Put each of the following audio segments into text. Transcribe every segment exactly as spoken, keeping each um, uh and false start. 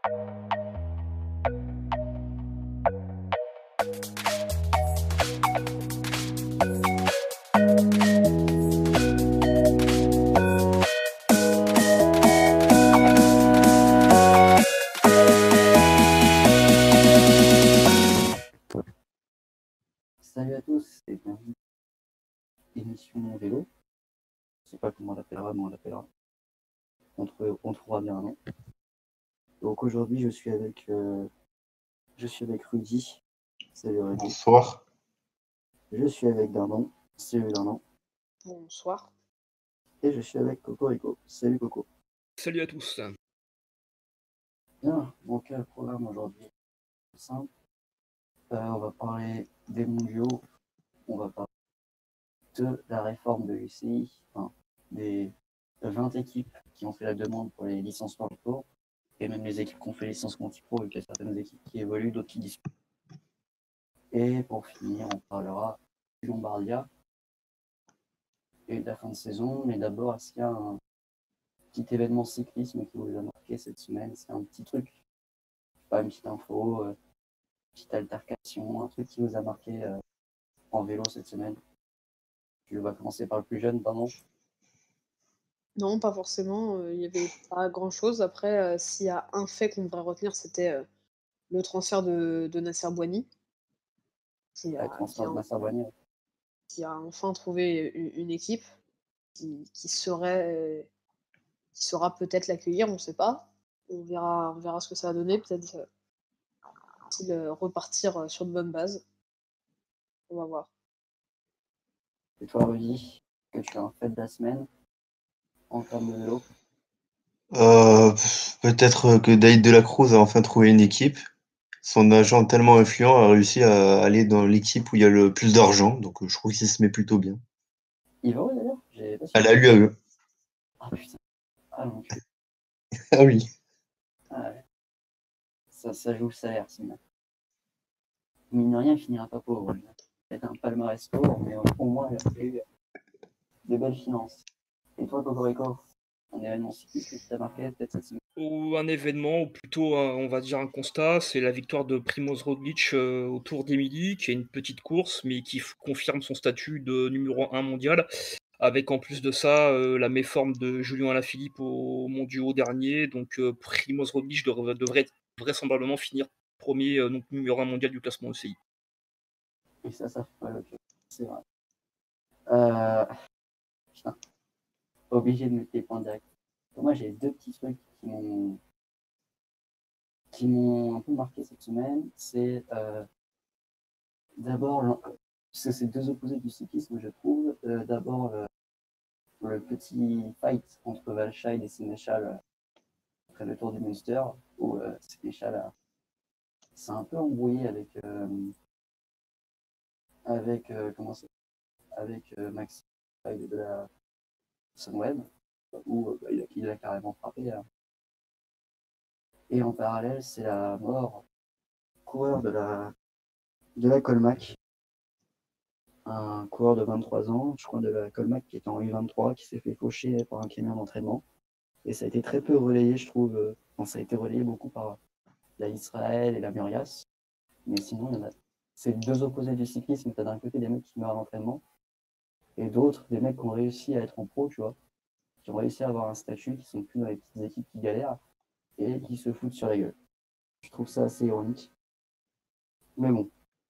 Salut à tous et bienvenue à l'émission vélo. Je sais pas comment on l'appellera, mais on l'appellera. On, trouve, on trouvera bien un nom. Donc aujourd'hui, je suis avec, euh, je suis avec Rudy. Salut Rudy. Bonsoir. Je suis avec Dardon. Salut Dardon. Bonsoir. Et je suis avec Cocorico. Salut Coco. Salut à tous. Bien, donc le programme aujourd'hui est simple. Euh, on va parler des mondiaux. On va parler de la réforme de l'U C I, enfin, des vingt équipes qui ont fait la demande pour les licences par tour, et même les équipes qui ont fait les licences multi-pro, vu qu'il y a certaines équipes qui évoluent, d'autres qui disputent. Et pour finir, on parlera du Lombardia et de la fin de saison. Mais d'abord, est-ce qu'il y a un petit événement cyclisme qui vous a marqué cette semaine? C'est un petit truc, pas une petite info, euh, une petite altercation, un truc qui vous a marqué euh, en vélo cette semaine? Tu vas commencer par le plus jeune, pardon. Non, pas forcément. Il euh, n'y avait pas grand-chose. Après, euh, s'il y a un fait qu'on devrait retenir, c'était euh, le transfert de, de Nasser Bouhanni, qui a, Le transfert qui, de a, Nasser Bouhanni. qui a enfin trouvé une, une équipe qui, qui serait, qui saura peut-être l'accueillir, on ne sait pas. On verra, on verra ce que ça va donner. Peut-être euh, il euh, repartir sur de bonnes bases. On va voir. Et toi, Rudy, que tu as un fait de la semaine en termes de vélo? Euh, peut-être que David Delacruz a enfin trouvé une équipe. Son agent tellement influent a réussi à aller dans l'équipe où il y a le plus d'argent, donc je trouve qu'il se met plutôt bien. Il va où d'ailleurs? J'ai pas À la U A E. Ah putain. Ah non. Ah oui. Ah ouais. Ça, ça joue le salaire, c'est bien. Mine de rien, il finira pas pauvre. C'est un palmarès pauvre, mais au moins, il a eu des belles finances. Et toi, Cocorico, un événement cycliste qui t'a marqué peut-être cette semaine? Ou un événement, ou plutôt un- on va dire un constat, c'est la victoire de Primoz Roglic euh, au Tour d'Émilie, qui est une petite course, mais qui f- confirme son statut de numéro un mondial, avec en plus de ça euh, la méforme de Julien Alaphilippe au mondiaux dernier. Donc euh, Primoz Roglic devrait, devrait vraisemblablement finir premier, euh, donc numéro un mondial du classement O C I. Et ça, ça fait mal au cœur. C'est vrai. Euh... Putain. Obligé de mettre les points directs. Moi, j'ai deux petits trucs qui m'ont qui m'ont un peu marqué cette semaine. C'est euh, d'abord, parce que c'est deux opposés du cyclisme, je trouve. Euh, d'abord, le, le petit fight entre Valscheid et Sénéchal euh, après le Tour du Munster, où euh, Sénéchal a s'est un peu embrouillé avec euh, avec euh, comment c'est avec euh, Maxime de la Sunweb, où euh, bah, il, a, il a carrément frappé. Là. Et en parallèle, c'est la mort coureur de la de la Colmac, un coureur de vingt-trois ans, je crois de la Colmac qui était en U vingt-trois, qui s'est fait faucher par un camion d'entraînement. Et ça a été très peu relayé, je trouve. Enfin, ça a été relayé beaucoup par la Israël et la Murias. Mais sinon, il y en a... c'est deux opposés du cyclisme. Tu as d'un côté des mecs qui meurent à l'entraînement, et d'autres, des mecs qui ont réussi à être en pro, tu vois, qui ont réussi à avoir un statut, qui sont plus dans les petites équipes qui galèrent, et qui se foutent sur la gueule. Je trouve ça assez ironique. Mais bon.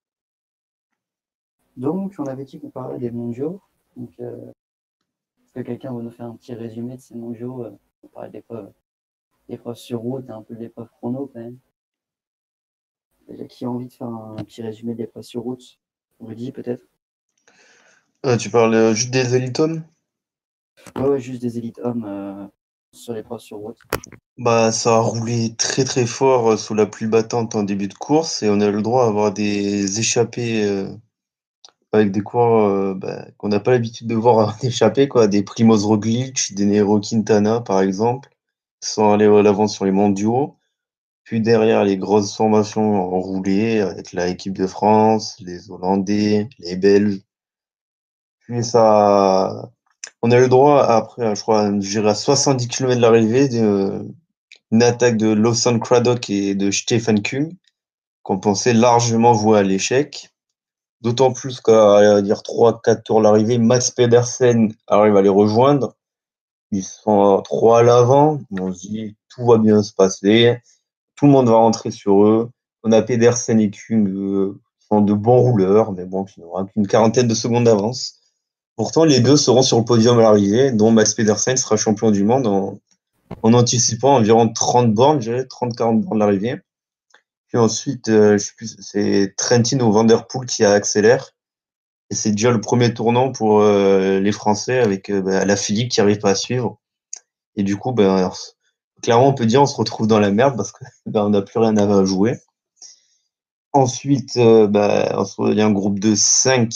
Donc, on avait dit qu'on parlait des mondiaux. Donc, euh, est-ce que quelqu'un va nous faire un petit résumé de ces mondiaux? euh, On parlait d'épreuves, d'épreuves sur route et un peu d'épreuves chrono quand même. Déjà, qui a envie de faire un, un petit résumé de l'épreuve sur route? Rudy, peut-être? Euh, tu parles euh, juste des élites hommes? Ouais, ouais, juste des élites hommes euh, sur l'épreuve sur route. Bah, ça a roulé très très fort euh, sous la pluie battante en début de course et on a le droit d'avoir des échappées euh, avec des coureurs euh, bah, qu'on n'a pas l'habitude de voir échapper, quoi. Des Primoz Roglic, des Nairo Quintana, par exemple, sans aller à l'avant sur les mondiaux. Puis derrière, les grosses formations enroulées avec la équipe de France, les Hollandais, les Belges. Puis ça, on a eu le droit, après, je crois, je dirais à soixante-dix kilomètres de l'arrivée, de, une attaque de Lawson Craddock et de Stefan Kung, qu'on pensait largement vouée à l'échec. D'autant plus qu'à dire trois quatre tours l'arrivée, Max Pedersen arrive à les rejoindre. Ils sont trois à l'avant. On se dit, tout va bien se passer. Tout le monde va rentrer sur eux. On a Pedersen et Kung euh, qui sont de bons rouleurs, mais bon, qui n'auront qu'une quarantaine de secondes d'avance. Pourtant, les deux seront sur le podium à l'arrivée, dont Max Pedersen sera champion du monde en, en anticipant environ trente bornes, je dirais trente quarante bornes de l'arrivée. Puis ensuite, euh, je sais plus, c'est Trentin ou Van Der Poel qui accélère. Et c'est déjà le premier tournant pour euh, les Français avec euh, bah, la Philippe qui arrive pas à suivre. Et du coup, ben, alors, clairement, on peut dire on se retrouve dans la merde parce que ben, on n'a plus rien à jouer. Ensuite, euh, ben, on se retrouve- il y a un groupe de cinq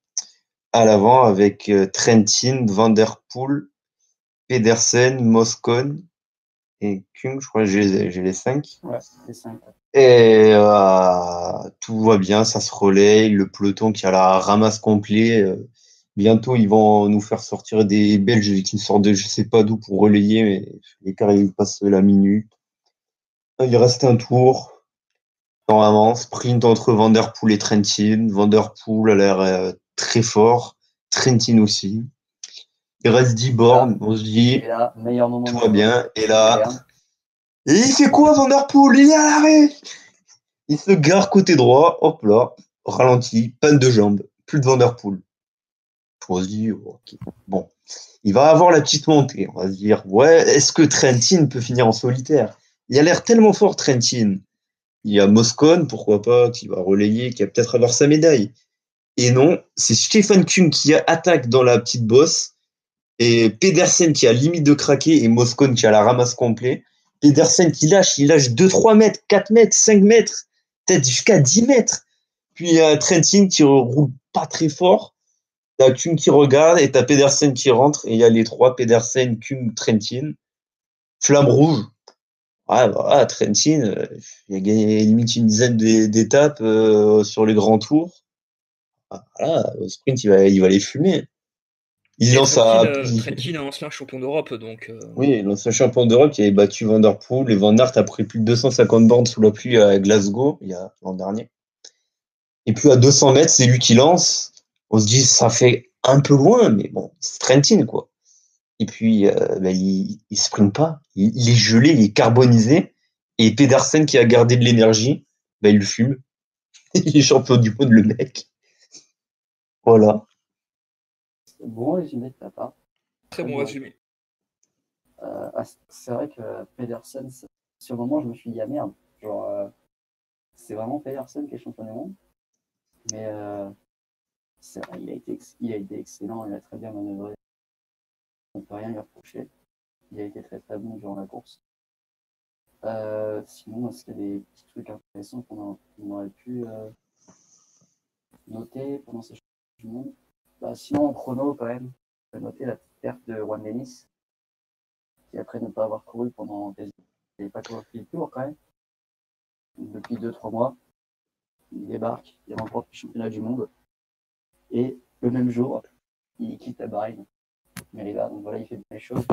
à l'avant avec euh, Trentin, Van Der Poel, Pedersen, Moscon et Kung. Je crois que j'ai les, j'ai les cinq. Ouais, les cinq. Et euh, tout va bien, ça se relaye. Le peloton qui a la ramasse complet. euh, bientôt, ils vont nous faire sortir des Belges qui sortent de je sais pas d'où pour relayer, mais l'écart il passe la minute. Il reste un tour. Normalement, sprint entre Van Der Poel et Trentin. Van Der Poel a l'air euh, très fort. Trentin aussi. Il reste dix bornes. On se dit, Et là, meilleur moment tout de va la bien. Et là, moderne. et il fait quoi, Van Der Poel? Il est à l'arrêt! Il se gare côté droit. Hop là. Ralenti. Panne de jambes. Plus de Van Der Poel. On se dit, ok. Bon. Il va avoir la petite montée. On va se dire, ouais, est-ce que Trentin peut finir en solitaire? Il a l'air tellement fort, Trentin. Il y a Moscon, pourquoi pas, qui va relayer, qui va peut-être avoir sa médaille. Et non, c'est Stefan Kung qui attaque dans la petite bosse, et Pedersen qui a limite de craquer, et Moscon qui a la ramasse complet. Pedersen qui lâche, il lâche deux trois mètres, quatre mètres, cinq mètres, peut-être jusqu'à dix mètres. Puis il y a Trentin qui roule pas très fort. T'as Kung qui regarde, et t'as Pedersen qui rentre, et il y a les trois, Pedersen, Kung, Trentin. Flamme rouge. Ouais, voilà, Trentin, euh, il a gagné limite une dizaine d'é- d'étapes euh, sur les grands tours. Ah, voilà, au sprint, il va, il va les fumer. Il Et lance Trentin, à... euh, Trentin est un ancien champion d'Europe, donc euh, Oui, il lance un champion d'Europe qui avait battu Van Der Poel. Et Van Aert a pris plus de deux cent cinquante bornes sous la pluie à Glasgow, il y a l'an dernier. Et puis à deux cents mètres, c'est lui qui lance. On se dit, ça fait un peu loin, mais bon, c'est Trentin, quoi. Et puis, euh, ben, il, il sprint pas. Il, il est gelé, il est carbonisé. Et Pedersen qui a gardé de l'énergie, ben, il le fume. Il est champion du monde, le mec. Voilà. Bon résumé de ta part. très bon résumé. Euh, ah, c'est vrai que Pedersen, c'est- sur le moment, je me suis dit, ah merde, genre, euh, c'est vraiment Pedersen qui est champion du monde. Mais euh, c'est vrai, il a, été ex- il a été excellent, il a très bien manœuvré. On ne peut rien lui reprocher. Il a été très très bon durant la course. Euh, sinon, est-ce qu'il y a des petits trucs intéressants qu'on a- qu'on aurait pu euh, noter pendant ces championnats du monde? Bah, sinon, en chrono, quand même, on peut noter la petite perte de Juan Dennis, qui après ne pas avoir couru pendant des... Il n'avait pas couru le tour quand même. Depuis deux trois mois, il débarque, il remporte le championnat du monde. Et le même jour, il quitte la Bahreïn, Merida. Donc voilà, il fait bien les choses.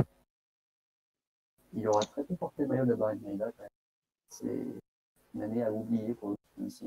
Il aura très peu porté le maillot de la Bahreïn Merida quand même. C'est une année à oublier pour le aussi.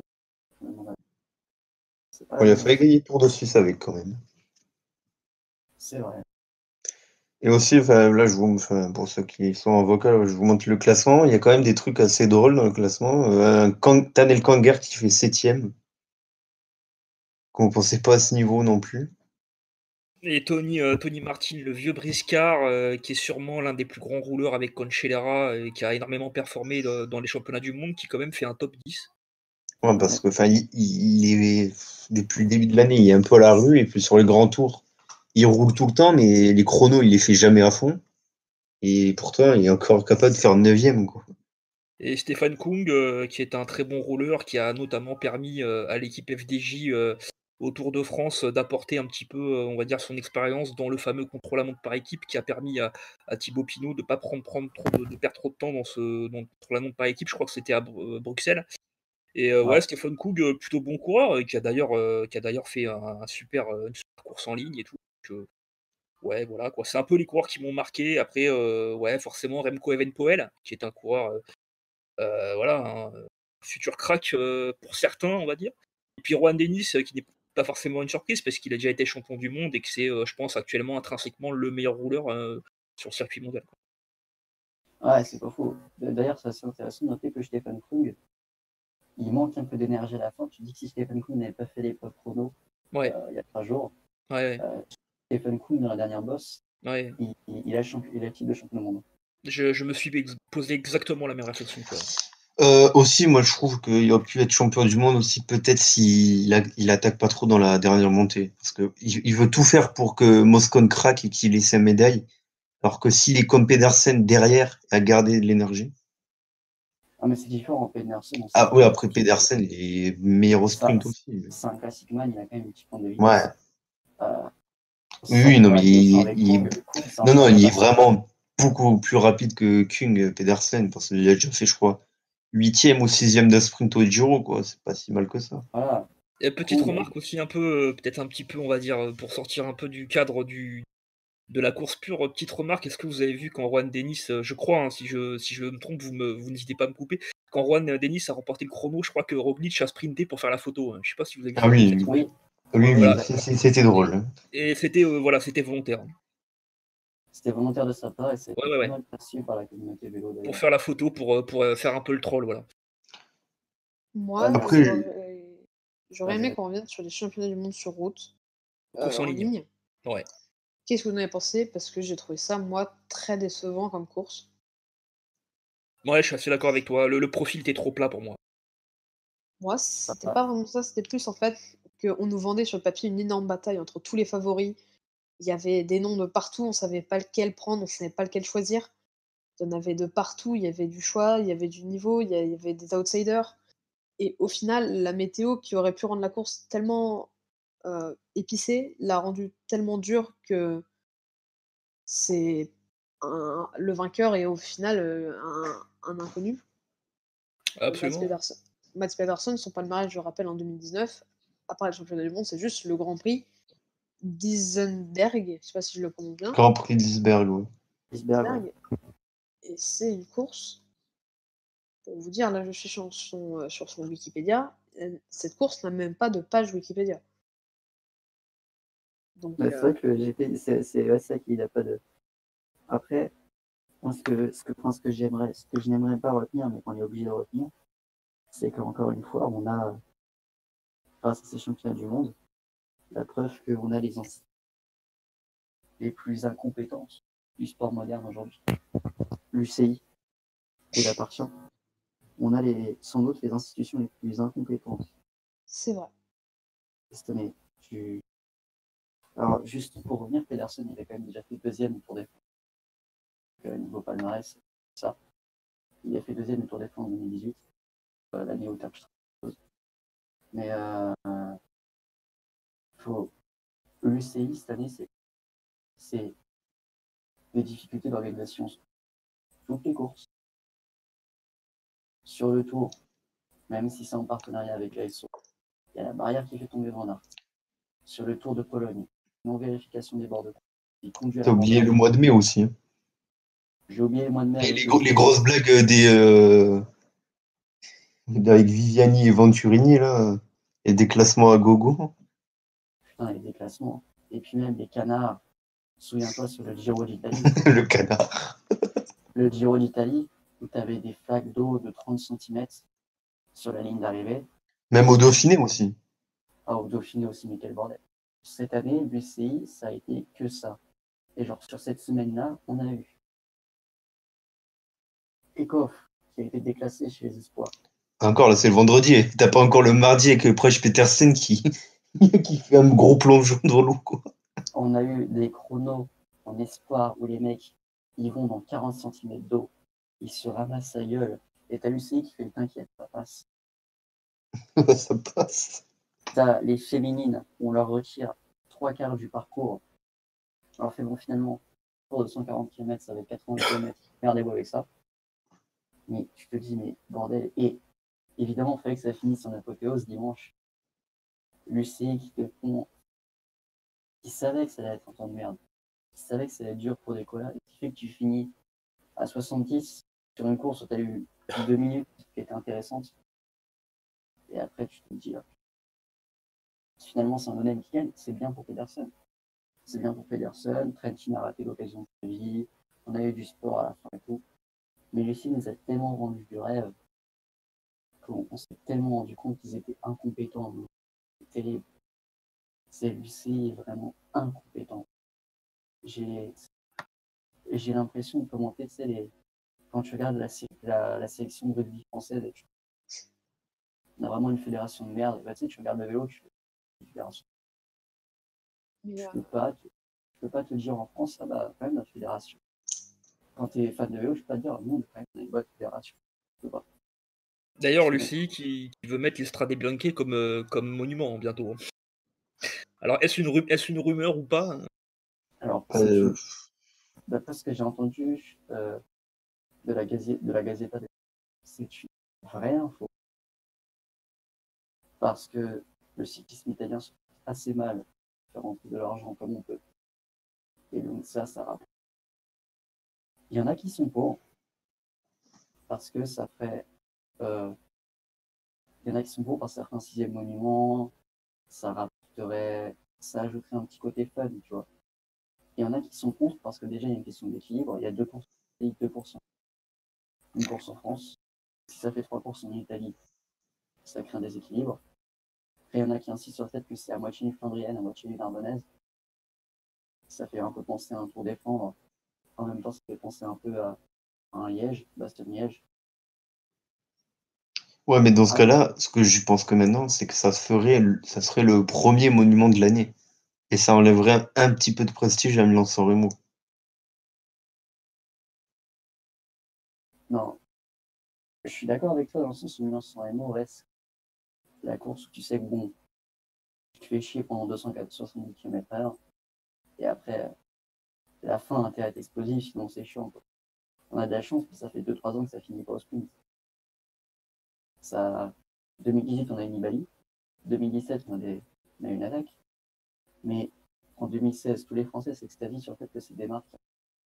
C'est pas On la il a même fallu gagner le Tour de Suisse avec, quand même. C'est vrai. Et aussi, enfin, là, je vous, enfin, pour ceux qui sont en vocal, je vous montre le classement. Il y a quand même des trucs assez drôles dans le classement. Euh, un Kang- Tanel Kanger qui fait septième. Qu'on pensait pas à ce niveau non plus. Et Tony, euh, Tony Martin, le vieux briscard, euh, qui est sûrement l'un des plus grands rouleurs avec Cancellara et qui a énormément performé euh, dans les championnats du monde, qui quand même fait un top dix. Ouais, parce que, enfin, il, il est, depuis le début de l'année, il est un peu à la rue, et puis sur les grands tours, il roule tout le temps, mais les chronos, il les fait jamais à fond. Et pourtant, il est encore capable de faire neuvième, quoi. Et Stéphane Kung, euh, qui est un très bon rouleur, qui a notamment permis euh, à l'équipe F D J euh, au Tour de France euh, d'apporter un petit peu, euh, on va dire, son expérience dans le fameux contre-la-montre par équipe, qui a permis à, à Thibaut Pinot de ne pas prendre, prendre trop de, de perdre trop de temps dans ce dans le contre-la-montre par équipe. Je crois que c'était à Bru- euh, Bruxelles. Et euh, ouais, Ouais. Stéphane Kung, euh, plutôt bon coureur, et qui a d'ailleurs euh, qui a d'ailleurs fait un, un super, euh, une super course en ligne et tout. Donc, euh, ouais, voilà, quoi. C'est un peu les coureurs qui m'ont marqué. Après, heu, ouais, forcément Remco Evenepoel, qui est un coureur, heu heu, voilà, un futur crack, heu, pour certains, on va dire. Et puis Rohan Dennis, heu, qui n'est pas forcément une surprise parce qu'il a déjà été champion du monde et que c'est, heu, je pense actuellement intrinsèquement le meilleur rouleur, heu, sur le circuit mondial, quoi. Ouais, c'est pas faux. D'ailleurs, c'est assez intéressant de noter que Stefan Kung, il manque un peu d'énergie à la fin. Tu dis que si Stefan Kung n'avait pas fait l'épreuve chrono Ouais, euh, il y a trois jours, ouais, ouais, euh, Stefan Kung, dans la dernière bosse, ouais. il, il, il a, le champi- il a le titre de champion du monde. Je je me suis ex posé exactement la même réflexion que toi. Euh, aussi, moi, je trouve qu'il aurait pu être champion du monde aussi, peut-être s'il a- il attaque pas trop dans la dernière montée. Parce que il, il veut tout faire pour que Moscon craque et qu'il ait sa médaille. Alors que s'il est comme Pedersen derrière, à garder de l'énergie. Ah, mais c'est différent. Pedersen, on sait Ah que oui, après Pedersen, il est meilleur au ça, sprint aussi. mais- c'est un classic man, il a quand même une petite pointe de Ouais. vitesse. Euh, Oui, sans oui, non, mais comparaison il, avec il- Kung, Kung, c'est non, non, encore un il est passeur. vraiment beaucoup plus rapide que Kung, euh, Pedersen, parce qu'il a déjà fait, je crois, huitième ou sixième de sprint au Giro, quoi. C'est pas si mal que ça. Voilà. Et petite Kung, remarque aussi un peu, heu, peut-être un petit peu, on va dire, heu, pour sortir un peu du cadre du de la course pure, petite remarque, est-ce que vous avez vu quand Rohan Dennis, heu, je crois, hein, si je si je me trompe, vous me vous n'hésitez pas à me couper. Quand Rohan Dennis a remporté le chrono, je crois que Roglic a sprinté pour faire la photo, hein. Je sais pas si vous avez vu Ah cette oui, cette oui, image? oui, oui, oui, oui, Voilà, c'est- exactement. c'est- c'était drôle. et hein. et c'était, heu, voilà, c'était volontaire, hein. C'était volontaire de sa part et Ouais, c'était ouais, pas ouais. mal perçu par la communauté vélo Pour d'ailleurs. faire la photo, pour, heu, pour, heu, faire un peu le troll, voilà. Ouais, Moi, mais Après, j'aurais j'aurais aimé vas-y, qu'on revienne sur les championnats du monde sur route, Course euh, en en ligne. ligne. Ouais. Qu'est-ce que vous en avez pensé? Parce que j'ai trouvé ça, moi, très décevant comme course. Ouais, je suis assez d'accord avec toi. Le le profil était trop plat pour moi. Moi, c'était pas vraiment ça, c'était plus en fait qu'on nous vendait sur le papier une énorme bataille entre tous les favoris. Il y avait des noms de partout, on savait pas lequel prendre, on savait pas lequel choisir. Il y en avait de partout, il y avait du choix, il y avait du niveau, il y a- il y avait des outsiders. Et au final, la météo qui aurait pu rendre la course tellement euh, épicée l'a rendue tellement dure que c'est un- le vainqueur est au final euh, un, un inconnu. Euh, Mats Absolument. Pedersen, Mats Pedersen, son palmarès, je le rappelle, en deux mille dix-neuf, après le championnat du monde, c'est juste le Grand Prix d'Isenberg, je sais pas si je le prononce bien, Grand Prix d'Isberg, ouais. Isberg, ouais. Isenberg, et c'est une course, pour vous dire, là je suis sur son, euh, sur son Wikipédia, euh, cette course n'a même pas de page Wikipédia. Donc, Mais c'est euh, vrai que G P, c'est c'est ouais, ça qu'il n'a pas de. Après, moi, ce que, ce que, enfin, ce que j'aimerais, ce que je n'aimerais pas retenir, mais qu'on est obligé de retenir, c'est qu'encore une fois, on a, grâce à ces championnats du monde, la preuve qu'on a les institutions les plus incompétentes du sport moderne aujourd'hui. L'U C I, qui il appartient, on a les, sans doute les institutions les plus incompétentes c'est vrai. cette année. Tu... Alors, juste pour revenir, Pedersen, il a quand même déjà fait deuxième au Tour des Flandres. Euh, niveau palmarès, ça. Il a fait deuxième au Tour des Flandres en deux mille dix-huit, euh, l'année où Terpstra. Mais euh, faut... l'U C I cette année, c'est, c'est des difficultés d'organisation sur toutes les courses. Sur le Tour, même si c'est en partenariat avec l'A S O, il y a la barrière qui fait tomber Van Aert. Sur le Tour de Pologne, non-vérification des bords de course, qui conduit à T'as oublié l'abandon. le mois de mai aussi. hein. J'ai oublié le mois de mai Et avec les, le gros- les Giro. grosses blagues euh, des euh, avec Viviani et Venturini là, et des classements à gogo. Putain, avec des classements. Et puis même des canards. Souviens-toi sur le Giro d'Italie. Le canard. Le Giro d'Italie, où tu avais des flaques d'eau de trente centimètres sur la ligne d'arrivée. Même au Dauphiné aussi. Ah, au Dauphiné aussi, mais quel bordel. Cette année, l'U C I, ça a été que ça. Et genre, sur cette semaine-là, on a eu Ekoff, qui a été déclassé chez les Espoirs. Encore là, c'est le vendredi. Et t'as pas encore le mardi avec Prech Petersen qui qui fait un gros plongeon dans l'eau quoi. On a eu des chronos en Espoir où les mecs, ils vont dans quarante centimètres d'eau, ils se ramassent la gueule. Et t'as l'U C I qui fait le t'inquiète, ça passe. Ça passe. T'as les féminines, on leur retire trois quarts du parcours. Alors fait bon, finalement, pour de cent quarante kilomètres, ça va être quatre-vingts kilomètres. Merdez-vous avec ça. Mais tu te dis, mais bordel. Et évidemment, il fallait que ça finisse en apothéose dimanche. L'U C I qui te font. Qui savait que ça allait être un temps de merde. tu savais que ça allait être dur pour des coureurs, et ce qui fait que tu finis à soixante-dix sur une course où tu as eu deux minutes qui étaient intéressantes. Et après, tu te dis, ah, finalement, c'est un honnête qui gagne, c'est bien pour Pedersen. C'est bien pour Pedersen. Trentin a raté l'occasion de sa vie. On a eu du sport à la fin et tout. Mais Lucie nous a tellement vendu du rêve qu'on on s'est tellement rendu compte qu'ils étaient incompétents. C'est terrible. C'est Lucie est vraiment incompétent. J'ai, j'ai l'impression de commenter, tu sais, les, quand tu regardes la, la, la sélection de rugby française, et tu, on a vraiment une fédération de merde. Et bah, tu sais, tu regardes le vélo, tu fais une fédération. Mais, Je euh, peux pas, te- je peux pas te dire en France, ah bah, quand même, notre fédération. Quand tu es fan de vélo, je peux pas te dire, nous, quand même, on a une bonne fédération. Je peux pas. D'ailleurs, Je- Lucie qui, qui veut mettre l'Estrade Bianche comme, euh, comme monument bientôt. hein. Alors, est-ce une, ru- est-ce une rumeur ou pas hein Alors, c'est Euh, une- d'après ce que j'ai entendu euh, de la Gazette, de la Gazzetta, c'est une vraie info. Parce que le cyclisme italien se porte assez mal à faire rentrer de l'argent comme on peut. Et donc ça, ça rapporte. Il y en a qui sont pour, parce que ça ferait... euh, il y en a qui sont pour parce que ça ferait un sixième monument, ça rapporterait... ça ajouterait un petit côté fun, tu vois. Il y en a qui sont contre parce que déjà, il y a une question d'équilibre. Il y a deux pour cent en Italie, deux pour cent une course en France. Si ça fait trois pour cent en Italie, ça crée un déséquilibre. Et il y en a qui insistent sur le fait que c'est à moitié une flandrienne, à moitié une ardennaise. Ça fait un peu penser à un Tour des Flandres. En même temps, ça fait penser un peu à, à un Liège, Bastogne-Liège. Ouais, mais dans ce Ah, cas-là, ce que je pense que maintenant, c'est que ça se ferait, ça serait le premier monument de l'année. Et ça enlèverait un, un petit peu de prestige à Milan-San Remo. non, je suis d'accord avec toi dans le sens où Milan-San Remo reste la course où tu sais que bon, tu te fais chier pendant deux cent soixante-dix kilomètres heure et après, la fin a intérêt à être explosive, sinon c'est chiant. Quoi. On a de la chance, parce que ça fait deux trois ans que ça finit pas au sprint. Ça, deux mille dix-huit, on a eu Nibali. deux mille dix-sept, on a, des, on a eu une attaque. Mais en deux mille seize, tous les Français s'extasient sur le fait que c'est des marques.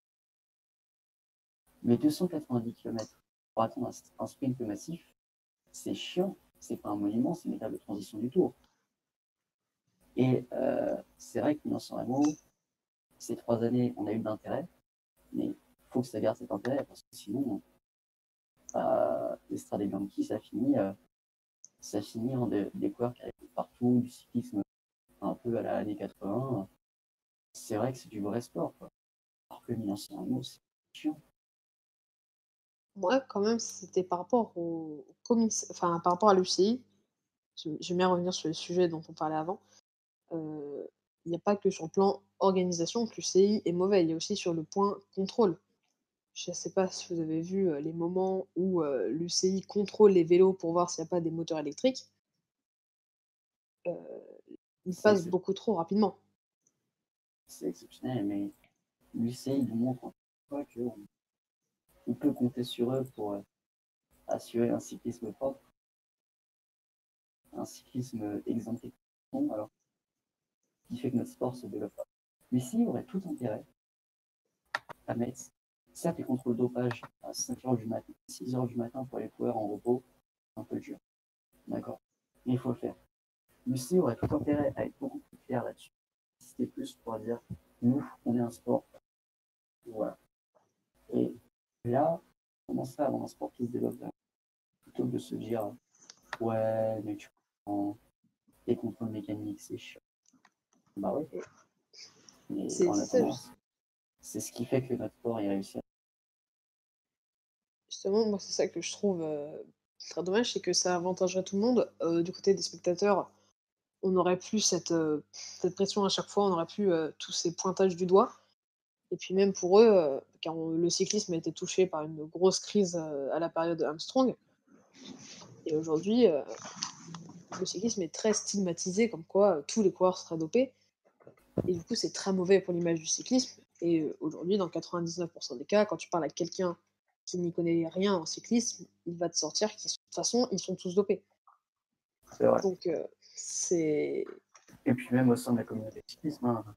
Mais deux cent quatre-vingt-dix kilomètres pour attendre un, un sprint massif, c'est chiant. C'est pas un monument, c'est une étape de transition du tour. Et euh, c'est vrai que Milan-San Remo, ces trois années, on a eu de l'intérêt, mais il faut que ça garde cet intérêt parce que sinon, euh, l'Estrade Bianchi, ça finit, euh, ça finit en des, des coureurs qui arrivent partout, du cyclisme un peu à la années quatre-vingts. C'est vrai que c'est du vrai sport, quoi. Alors que Milan-San Remo, c'est chiant. moi, quand même, c'était par rapport au, au commiss- enfin, par rapport à l'U C I. Je, je vais bien revenir sur le sujet dont on parlait avant. Euh, Il n'y a pas que sur le plan organisation que l'U C I est mauvais, il y a aussi sur le point contrôle. Je ne sais pas si vous avez vu euh, les moments où euh, l'U C I contrôle les vélos pour voir s'il n'y a pas des moteurs électriques. Euh, ils C'est passent excep- beaucoup trop rapidement. c'est exceptionnel, mais l'U C I nous montre encore une fois qu'on on peut compter sur eux pour euh, assurer un cyclisme propre, un cyclisme exempté de corruption, alors qui fait que notre sport se développe pas. L'U C I aurait tout intérêt à mettre, certes, les contrôles dopage à cinq heures du matin, six heures du matin pour les coureurs en repos, c'est un peu dur, d'accord, mais il faut le faire. L'U C I aurait tout intérêt à être beaucoup plus clair là-dessus. C'était plus pour dire, nous, on est un sport, voilà. Et là, on commence à avoir un sport qui se développe là, plutôt que de se dire, ouais, mais tu prends les contrôles mécaniques, c'est chiant. Bah oui, Et mais c'est en c'est ça, attendant, juste- c'est ce qui fait que notre sport est réussi. justement, moi, c'est ça que je trouve euh, très dommage, c'est que ça avantagerait tout le monde. Euh, du côté des spectateurs, on n'aurait plus cette, euh, cette pression à chaque fois, on n'aurait plus euh, tous ces pointages du doigt. Et puis même pour eux, euh, car on- le cyclisme a été touché par une grosse crise euh, à la période Armstrong. Et aujourd'hui, euh, le cyclisme est très stigmatisé, comme quoi euh, tous les coureurs seraient dopés. Et du coup, c'est très mauvais pour l'image du cyclisme. Et euh, aujourd'hui, dans quatre-vingt-dix-neuf pour cent des cas, quand tu parles à quelqu'un qui n'y connaît rien en cyclisme, il va te sortir qu'ils sont- de toute façon, ils sont tous dopés. C'est vrai. Donc, euh, c'est. Et puis même au sein de la communauté cyclisme, hein,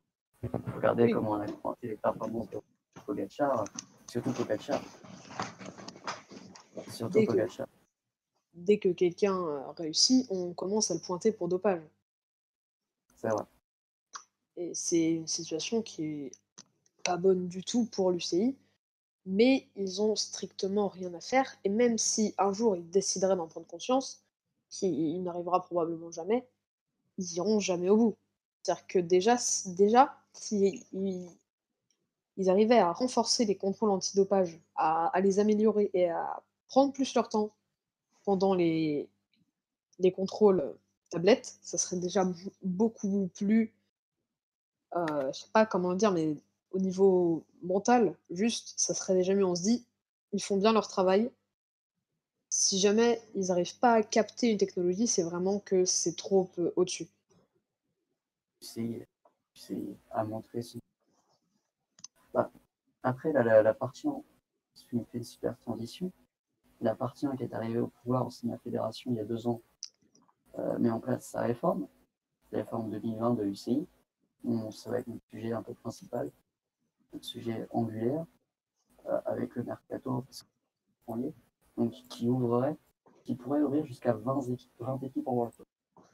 Regardez Oui. comment on a commenté les performances de Pogacar, surtout Pogacar. Surtout Dès que, Pogacar. dès que quelqu'un euh, réussit, on commence à le pointer pour dopage. C'est vrai. Et c'est une situation qui est pas bonne du tout pour l'U C I, mais ils ont strictement rien à faire. Et même si un jour ils décideraient d'en prendre conscience, qui il n'arrivera probablement jamais, ils iront jamais au bout. C'est-à-dire que déjà, s- déjà si ils, ils arrivaient à renforcer les contrôles antidopage, à, à les améliorer et à prendre plus leur temps pendant les, les contrôles euh, tablettes, ça serait déjà b- beaucoup plus, euh, je sais pas comment le dire, mais au niveau mental, juste, ça serait déjà mieux. On se dit, ils font bien leur travail. Si jamais ils n'arrivent pas à capter une technologie, c'est vraiment que c'est trop euh, au-dessus. C'est c'est à montrer son. Bah, après, la, la, la partie en. Tu me fais une super transition. La partie un qui est arrivée au pouvoir au sein de la fédération il y a deux ans euh, met en place sa réforme, la réforme deux mille vingt de l'U C I. Bon, ça va être notre sujet un peu principal, notre sujet angulaire, euh, avec le mercato, parce qu'on y est, donc qui ouvrerait, qui pourrait ouvrir jusqu'à vingt équipes, vingt équipes en World Tour.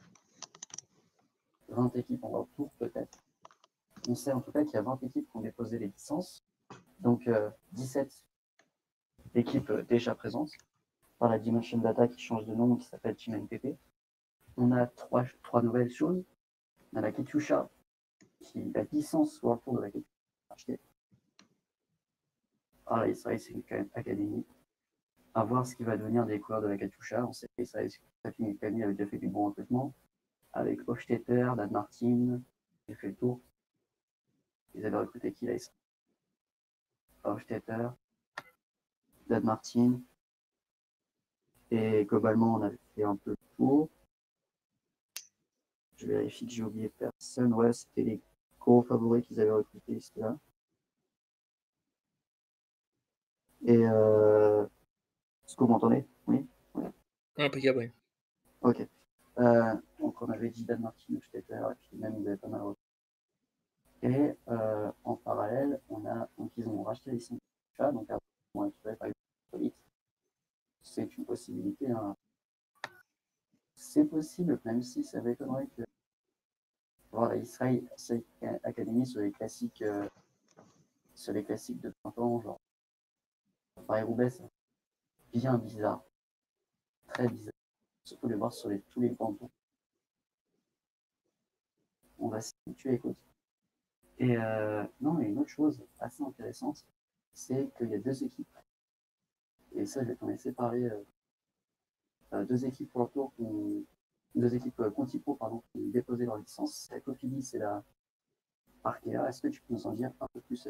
vingt équipes en World Tour peut-être. On sait en tout cas qu'il y a vingt équipes qui ont déposé les licences, donc euh, dix-sept équipes euh, déjà présentes par la Dimension Data qui change de nom, qui s'appelle Team N P P. On a trois, trois nouvelles choses. On a la Katyusha, qui la licence World Tour de la Katyusha achetée. Ah, la Israël, c'est quand même académie. À voir ce qui va devenir des coureurs de la Katyusha. On sait que Israël Academy avait déjà fait du bon recrutement avec Hofstetter, Dan Martin, j'ai fait le tour. Ils avaient recruté qui là? Hofstetter, Dan Martin. Et globalement, on avait fait un peu le tour. Je vérifie que j'ai oublié personne. Ouais, c'était les gros favoris qu'ils avaient recrutés, c'était là. Et euh... est-ce que vous m'entendez? Oui, oui. Impeccable, oui. Ok. Euh, donc on avait dit Dan Martin, Hofstetter, et puis même ils avaient pas mal recruté. Et euh, en parallèle, on a donc ils ont racheté les syndicats, donc après, ils ont récupéré par exemple c'est une possibilité. Hein. C'est possible, même si ça m'étonnerait que voilà, Israël Academy sur les classiques, euh, sur les classiques de printemps, genre Paris-Roubaix, c'est bien bizarre, très bizarre. Surtout les voir sur les, tous les grands tours. On va s'y habituer, écoute. Et euh, non, et une autre chose assez intéressante, c'est qu'il y a deux équipes. Et ça, je vais t'en laisser parler. Euh, euh, deux équipes pour le tour, qui, deux équipes euh, Conti-Pro, pardon, qui ont déposé leur licence. C'est la Cofidis et la Arkea. Est-ce que tu peux nous en dire un peu plus?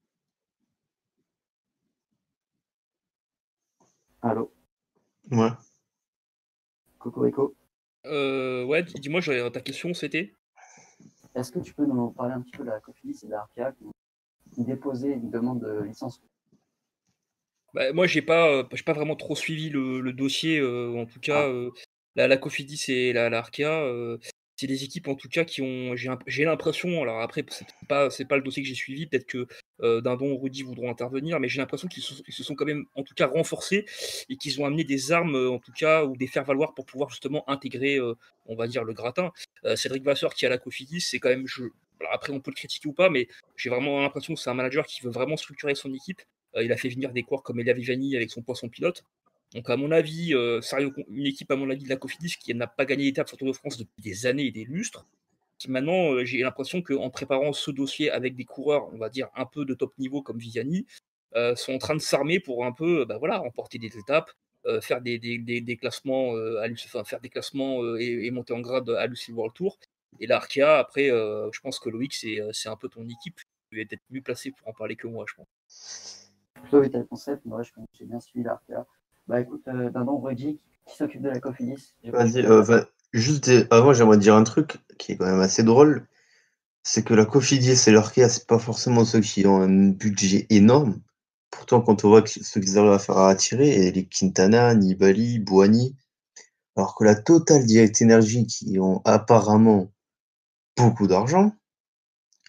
Allô? Ouais. Cocorico? Euh, ouais, dis-moi, ta question, c'était? Est-ce que tu peux nous parler un petit peu de la Cofidis et de la Arkea qui ont déposé une demande de licence? Bah, moi, j'ai pas, euh, j'ai pas vraiment trop suivi le, le dossier. Euh, en tout cas, Ah. euh, la, la Cofidis et la, la Arkea, euh, c'est des équipes en tout cas qui ont. J'ai, j'ai l'impression. Alors après, c'est pas, c'est pas le dossier que j'ai suivi. Peut-être que euh, Dindon ou Rudy voudront intervenir, mais j'ai l'impression qu'ils se, ils se sont quand même, en tout cas, renforcés et qu'ils ont amené des armes, euh, en tout cas, ou des faire-valoir pour pouvoir justement intégrer, euh, on va dire, le gratin. Euh, Cédric Vasseur qui a la Cofidis, c'est quand même. Je, alors après, on peut le critiquer ou pas, mais j'ai vraiment l'impression que c'est un manager qui veut vraiment structurer son équipe. Euh, il a fait venir des coureurs comme Elia Viviani avec son poisson pilote. Donc à mon avis, euh, sérieux, une équipe à mon avis de la Cofidis qui n'a pas gagné d'étape sur Tour de France depuis des années et des lustres. Qui maintenant, euh, j'ai l'impression qu'en préparant ce dossier avec des coureurs, on va dire un peu de top niveau comme Viviani, euh, sont en train de s'armer pour un peu, bah voilà, remporter des étapes, euh, faire des, des, des, des classements, euh, à, enfin, faire des classements euh, et, et, monter en grade à l'U C I World Tour. Et la Arkea, après, euh, je pense que Loïc, c'est, c'est un peu ton équipe. Tu es peut-être mieux placé pour en parler que moi, je pense. Plutôt oui, t'as le concept, moi je j'ai bien suivi l'Arkea. Bah écoute, euh, Dindon Rudy qui, qui s'occupe de la Cofidis. Vas-y, euh, va- juste des- avant, j'aimerais dire un truc qui est quand même assez drôle. C'est que la Cofidis et l'Arkea, c'est pas forcément ceux qui ont un budget énorme. Pourtant, quand on voit que ce qu'ils arrivent à faire à attirer, et les Quintana, Nibali, Bouhanni, alors que la Total Direct Energy, qui ont apparemment beaucoup d'argent,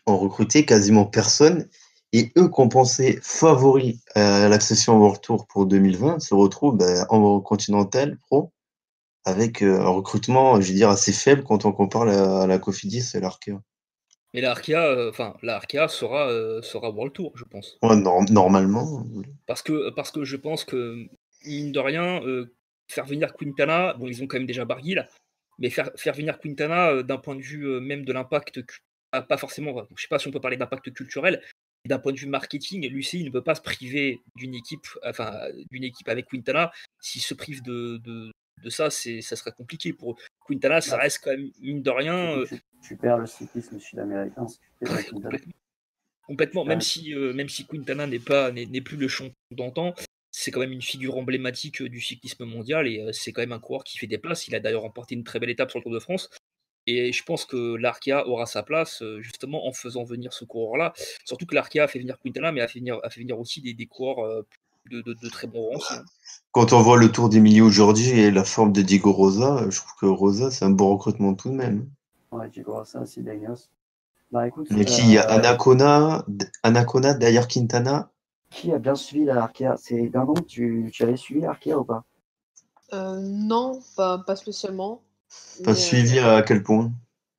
ont recruté quasiment personne. Et eux, qu'on pensait favoris à l'accession au World Tour pour deux mille vingt, se retrouvent ben, en Continental Pro avec euh, un recrutement, je veux dire, assez faible quand on compare la, la Cofidis et l'Arkea. Mais la Arkea, euh, enfin, la Arkea sera, euh, sera World Tour, je pense. Ouais, nor- normalement. oui. Parce que, parce que je pense que, mine de rien, euh, faire venir Quintana, bon, ils ont quand même déjà Barguil, mais faire, faire venir Quintana, euh, d'un point de vue euh, même de l'impact, cu- ah, pas forcément, je sais pas si on peut parler d'impact culturel, mais d'un point de vue marketing, Lucie ne peut pas se priver d'une équipe, enfin, d'une équipe avec Quintana. S'il se prive de, de, de ça, c'est, ça serait compliqué pour eux. Quintana, ça Bah, reste quand même, mine de rien, surtout euh, que tu, tu perds le cyclisme sud-américain si tu fais pas ouais, Quintana. complètement. Complètement, Tu même perds- si, euh, même si Quintana n'est pas n'est, n'est plus le champion d'antan, c'est quand même une figure emblématique euh, du cyclisme mondial et euh, c'est quand même un coureur qui fait des places. Il a d'ailleurs remporté une très belle étape sur le Tour de France et je pense que l'Arkea aura sa place euh, justement en faisant venir ce coureur-là. Surtout que l'Arkea a fait venir Quintana, mais a fait venir, a fait venir aussi des, des coureurs euh, de, de- de très bons rangs aussi, hein. Quand on voit le Tour d'Emilie aujourd'hui et la forme de Diego Rosa, je trouve que Rosa, c'est un bon recrutement tout de même. Ouais, tu vois ça aussi, Daniels. Bah écoute, Mais qui, il y a euh, Anacona, Anacona derrière Quintana. qui a bien suivi la Arkea? C'est Guingamp, tu, tu avais suivi l'Arkea ou pas? Euh, non, pas, pas spécialement. Pas Mais euh, suivi à quel point?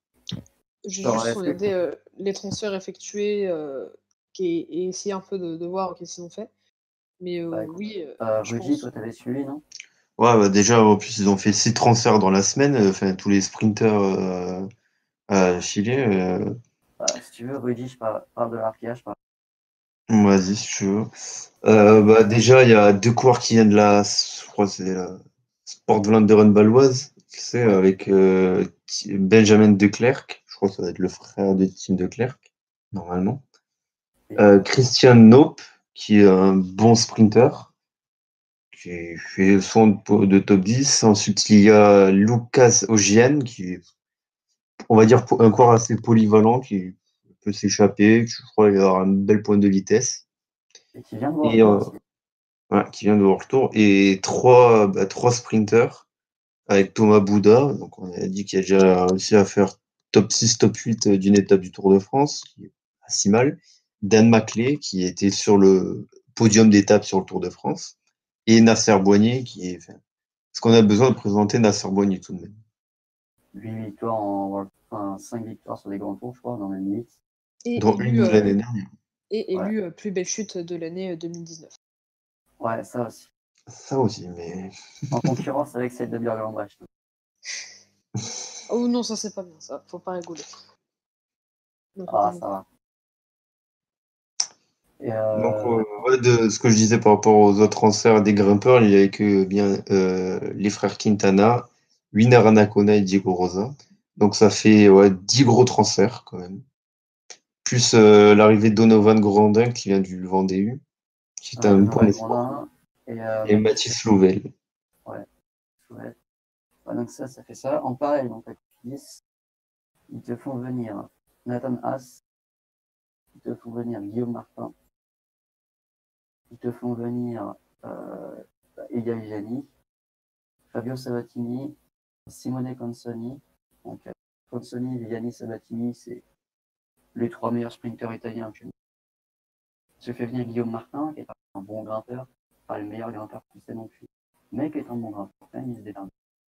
j'ai Genre, juste est-ce que regardé euh, les transferts effectués euh, qui- et essayé un peu de, de voir qu'est-ce qu'ils ont fait. Mais euh, bah, écoute, oui, euh, euh, je Rudy, toi pense. t'avais suivi, non? Ouais, bah déjà, en plus, ils ont fait six transferts dans la semaine. euh, Enfin, tous les sprinters euh, à filer. euh. Bah, si tu veux, Rudy, je parle, parle de l'Arkea, je parle. Vas-y, si tu veux. Euh, bah, déjà, il y a deux coureurs qui viennent de la, je crois que c'est la Sport Vlaanderen baloise, tu sais, Ouais. avec euh, Ti- Benjamin De Klerk. Je crois que ça va être le frère de Tim De Klerk, normalement. Et, Euh, Christian Nope, qui est un bon sprinter, qui fait son de, de top dix. Ensuite, il y a Lucas Ogien, qui est, on va dire, un coureur assez polyvalent, qui peut s'échapper. Je crois qu'il a un bel point de vitesse. et qui vient de voir le Et tour euh, aussi. ouais, qui vient de World Tour. Et trois, bah, trois sprinters avec Thomas Bouda. Donc, on a dit qu'il a déjà réussi à faire top six, top huit d'une étape du Tour de France, qui est pas si mal. Dan Maclay, qui était sur le podium d'étape sur le Tour de France. Et Nasser Boigny, qui est. Enfin, est-ce qu'on a besoin de présenter Nasser Boigny tout de même? huit victoires en World- enfin cinq victoires sur les grands tours, je crois, non même huit. Et Dont élu, une euh, l'année dernière. et Ouais. élu euh, plus belle chute de l'année euh, deux mille dix-neuf. Ouais, ça aussi. Ça aussi, mais. En concurrence avec celle de Björn-Lambrecht. Oh non, ça c'est pas bien, ça. Faut pas rigoler. Non, faut pas Ah, rigoler. ça va. Et Donc, euh, euh, ouais, de ce que je disais par rapport aux autres transferts des grimpeurs, il y avait que bien euh, les frères Quintana, Winner Anacona et Diego Rosa. Donc, ça fait ouais, dix gros transferts quand même. Plus euh, l'arrivée de Donovan Grandin qui vient du Vendée U, qui est ouais, un bon Donovan espoir. Grandin et euh, Et Mathis. Mathis Louvel. Ouais, ouais. Ouais, donc ça, ça fait ça. En pareil, donc avec dix, ils te font venir Nathan Haas, ils te font venir Guillaume Martin, ils te font venir euh, Elia Viviani, Fabio Sabatini, Simone Consoni. Donc euh, Consoni, Viviani, Sabatini, c'est les trois meilleurs sprinteurs italiens actuellement. Je fais venir Guillaume Martin, qui est un bon grimpeur, pas le meilleur grimpeur français non plus, mais qui est un bon grimpeur, quand même, il se détermine.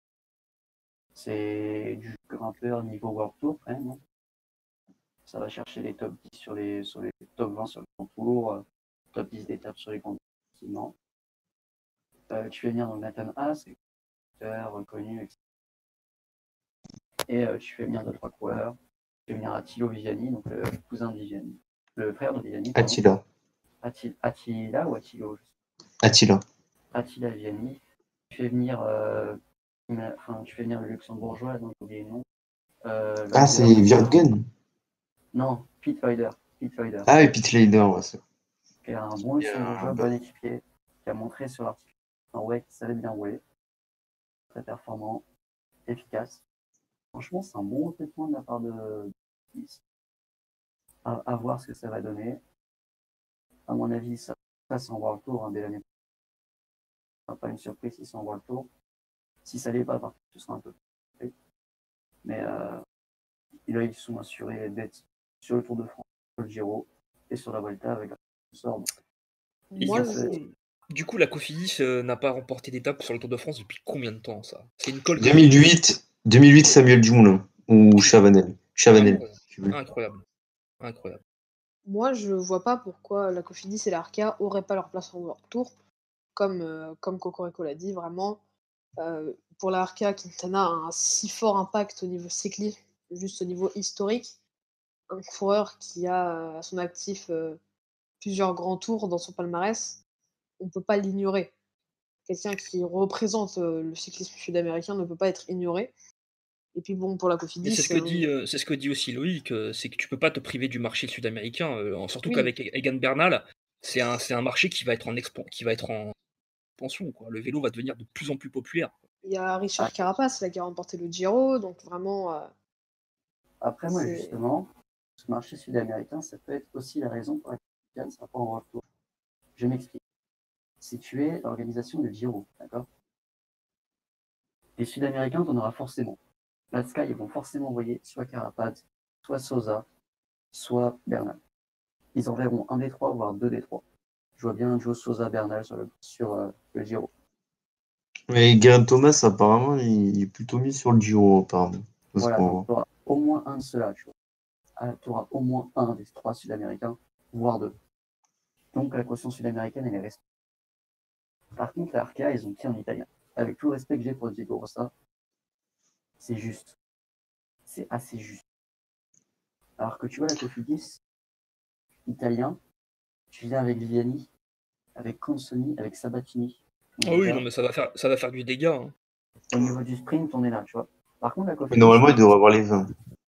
C'est du grimpeur niveau World Tour, quand même, hein. Ça va chercher les top dix sur les, sur les top vingt sur le grand tour, euh, top dix d'étapes sur les grands tours. Euh, tu fais venir donc Nathan Haas, reconnu, et cetera. Et euh, tu fais venir deux, trois coureurs. Tu fais venir Attilo Viviani, donc le cousin de Viviani, le frère de Viviani, pardon. Attila. Attil, Attila ou Attilo, je sais Attila. pas. Attila Viviani. Tu fais venir, euh, enfin, tu fais venir le luxembourgeois, donc j'ai oublié le nom. Euh, Ah, c'est Weider. Virgen. Non, Pete Weider. Pete Weider. Ah, et Pete Leider, ouais, c'est Qui est un bon luxembourgeois, bien. bon équipier, qui a montré sur l'article ouais, qu'il savait bien rouler. Très performant, efficace. Franchement, c'est un bon recrutement de la part de Nice. À, à voir ce que ça va donner. À mon avis, ça passe en World Tour hein, dès l'année prochaine. Pas une surprise si c'est en World Tour. Si ça l'est pas, par contre, ce sera un peu compliqué. Mais euh, là, ils sont assurés d'être sur le Tour de France, sur le Giro et sur la Vuelta avec la sort. Et Moi, du, je... coup, du coup, la Cofidis euh, n'a pas remporté d'étape sur le Tour de France depuis combien de temps, ça? C'est une colle que deux mille huit, deux mille huit Samuel Dumoulin ou Chavanel. Chavanel. Incroyable. si tu veux. Incroyable. Incroyable. Moi, je vois pas pourquoi la Cofidis et la Arkea auraient pas leur place en World Tour, comme, euh, comme Cocorico l'a dit, vraiment. Euh, pour la Arkea, Quintana a un si fort impact au niveau cyclisme, juste au niveau historique. Un coureur qui a à son actif euh, plusieurs grands tours dans son palmarès, on peut pas l'ignorer. Quelqu'un qui représente euh, le cyclisme sud-américain ne peut pas être ignoré. Et puis bon, pour la Mais Cofidis, c'est ce que euh, dit, euh, c'est ce que dit aussi Loïc, euh, c'est que tu peux pas te priver du marché sud-américain, euh, surtout Oui. qu'avec Egan Bernal, c'est un, c'est un marché qui va être en expan- qui va être en expansion, quoi. Le vélo va devenir de plus en plus populaire. il y a Richard Ah. Carapace là, qui a remporté le Giro, donc vraiment, euh, Après, moi, c'est- justement, ce marché sud-américain, ça peut être aussi la raison pour laquelle Yann ne sera pas en World Tour. Je m'explique. Si tu es l'organisation du Giro, d'accord? Les Sud-Américains, tu en auras forcément. La Sky, ils vont forcément envoyer soit Carapaz, soit Sosa, soit Bernal. Ils enverront un des trois, voire deux des trois. Je vois bien Joe Sosa Bernal sur le, sur, euh, le Giro. Mais Geraint Thomas, apparemment, il est plutôt mis sur le Giro, apparemment. de ce Voilà, qu'on donc voit. tu auras au moins un de ceux-là, tu vois. Ah, tu auras au moins un des trois Sud-Américains, voire deux. Donc la caution sud-américaine, elle est restée. Par contre, la Arkea, ils ont pris en italien. Avec tout le respect que j'ai pour Diego Rossa, c'est juste. C'est assez juste. Alors que tu vois la Cofidis, italien, tu viens avec Viviani, avec Consoni, avec Sabatini. Ah oui, non, mais ça va faire, ça va faire du dégât, hein. Au niveau du sprint, on est là, tu vois. Par contre, la Mais Cofidis, normalement, il devrait avoir les vingt.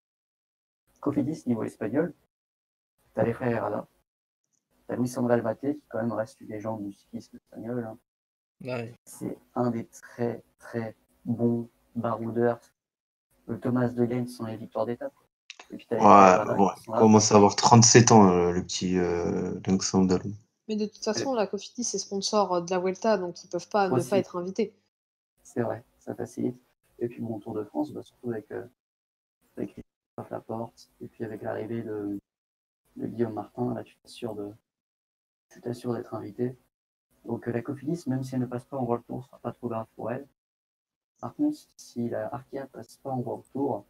Cofidis niveau espagnol, t'as les frères Herrada, t'as Luis André Albate, qui quand même reste une légende du cyclisme espagnol. Hein. Ouais. C'est un des très très bons baroudeurs. Le Thomas de Gaines sont les victoires d'étape. Et puis t'as les frères Ouais, Herrada bon, qui il sont là. commence à avoir trente-sept ans, euh, le petit euh, Lynx Andalou. Mais de toute façon, la Cofidis est sponsor de la Vuelta, donc ils peuvent pas ne Aussi. pas être invités. C'est vrai, ça facilite. Et puis mon Tour de France, bah, surtout avec, euh, avec Christophe Laporte, et puis avec l'arrivée de, de Guillaume Martin, là tu t'assures de, tu t'assures d'être invité. Donc euh, la Cofidis, même si elle ne passe pas en World Tour, ce sera pas trop grave pour elle. Par contre, si la Arkea passe pas en World Tour,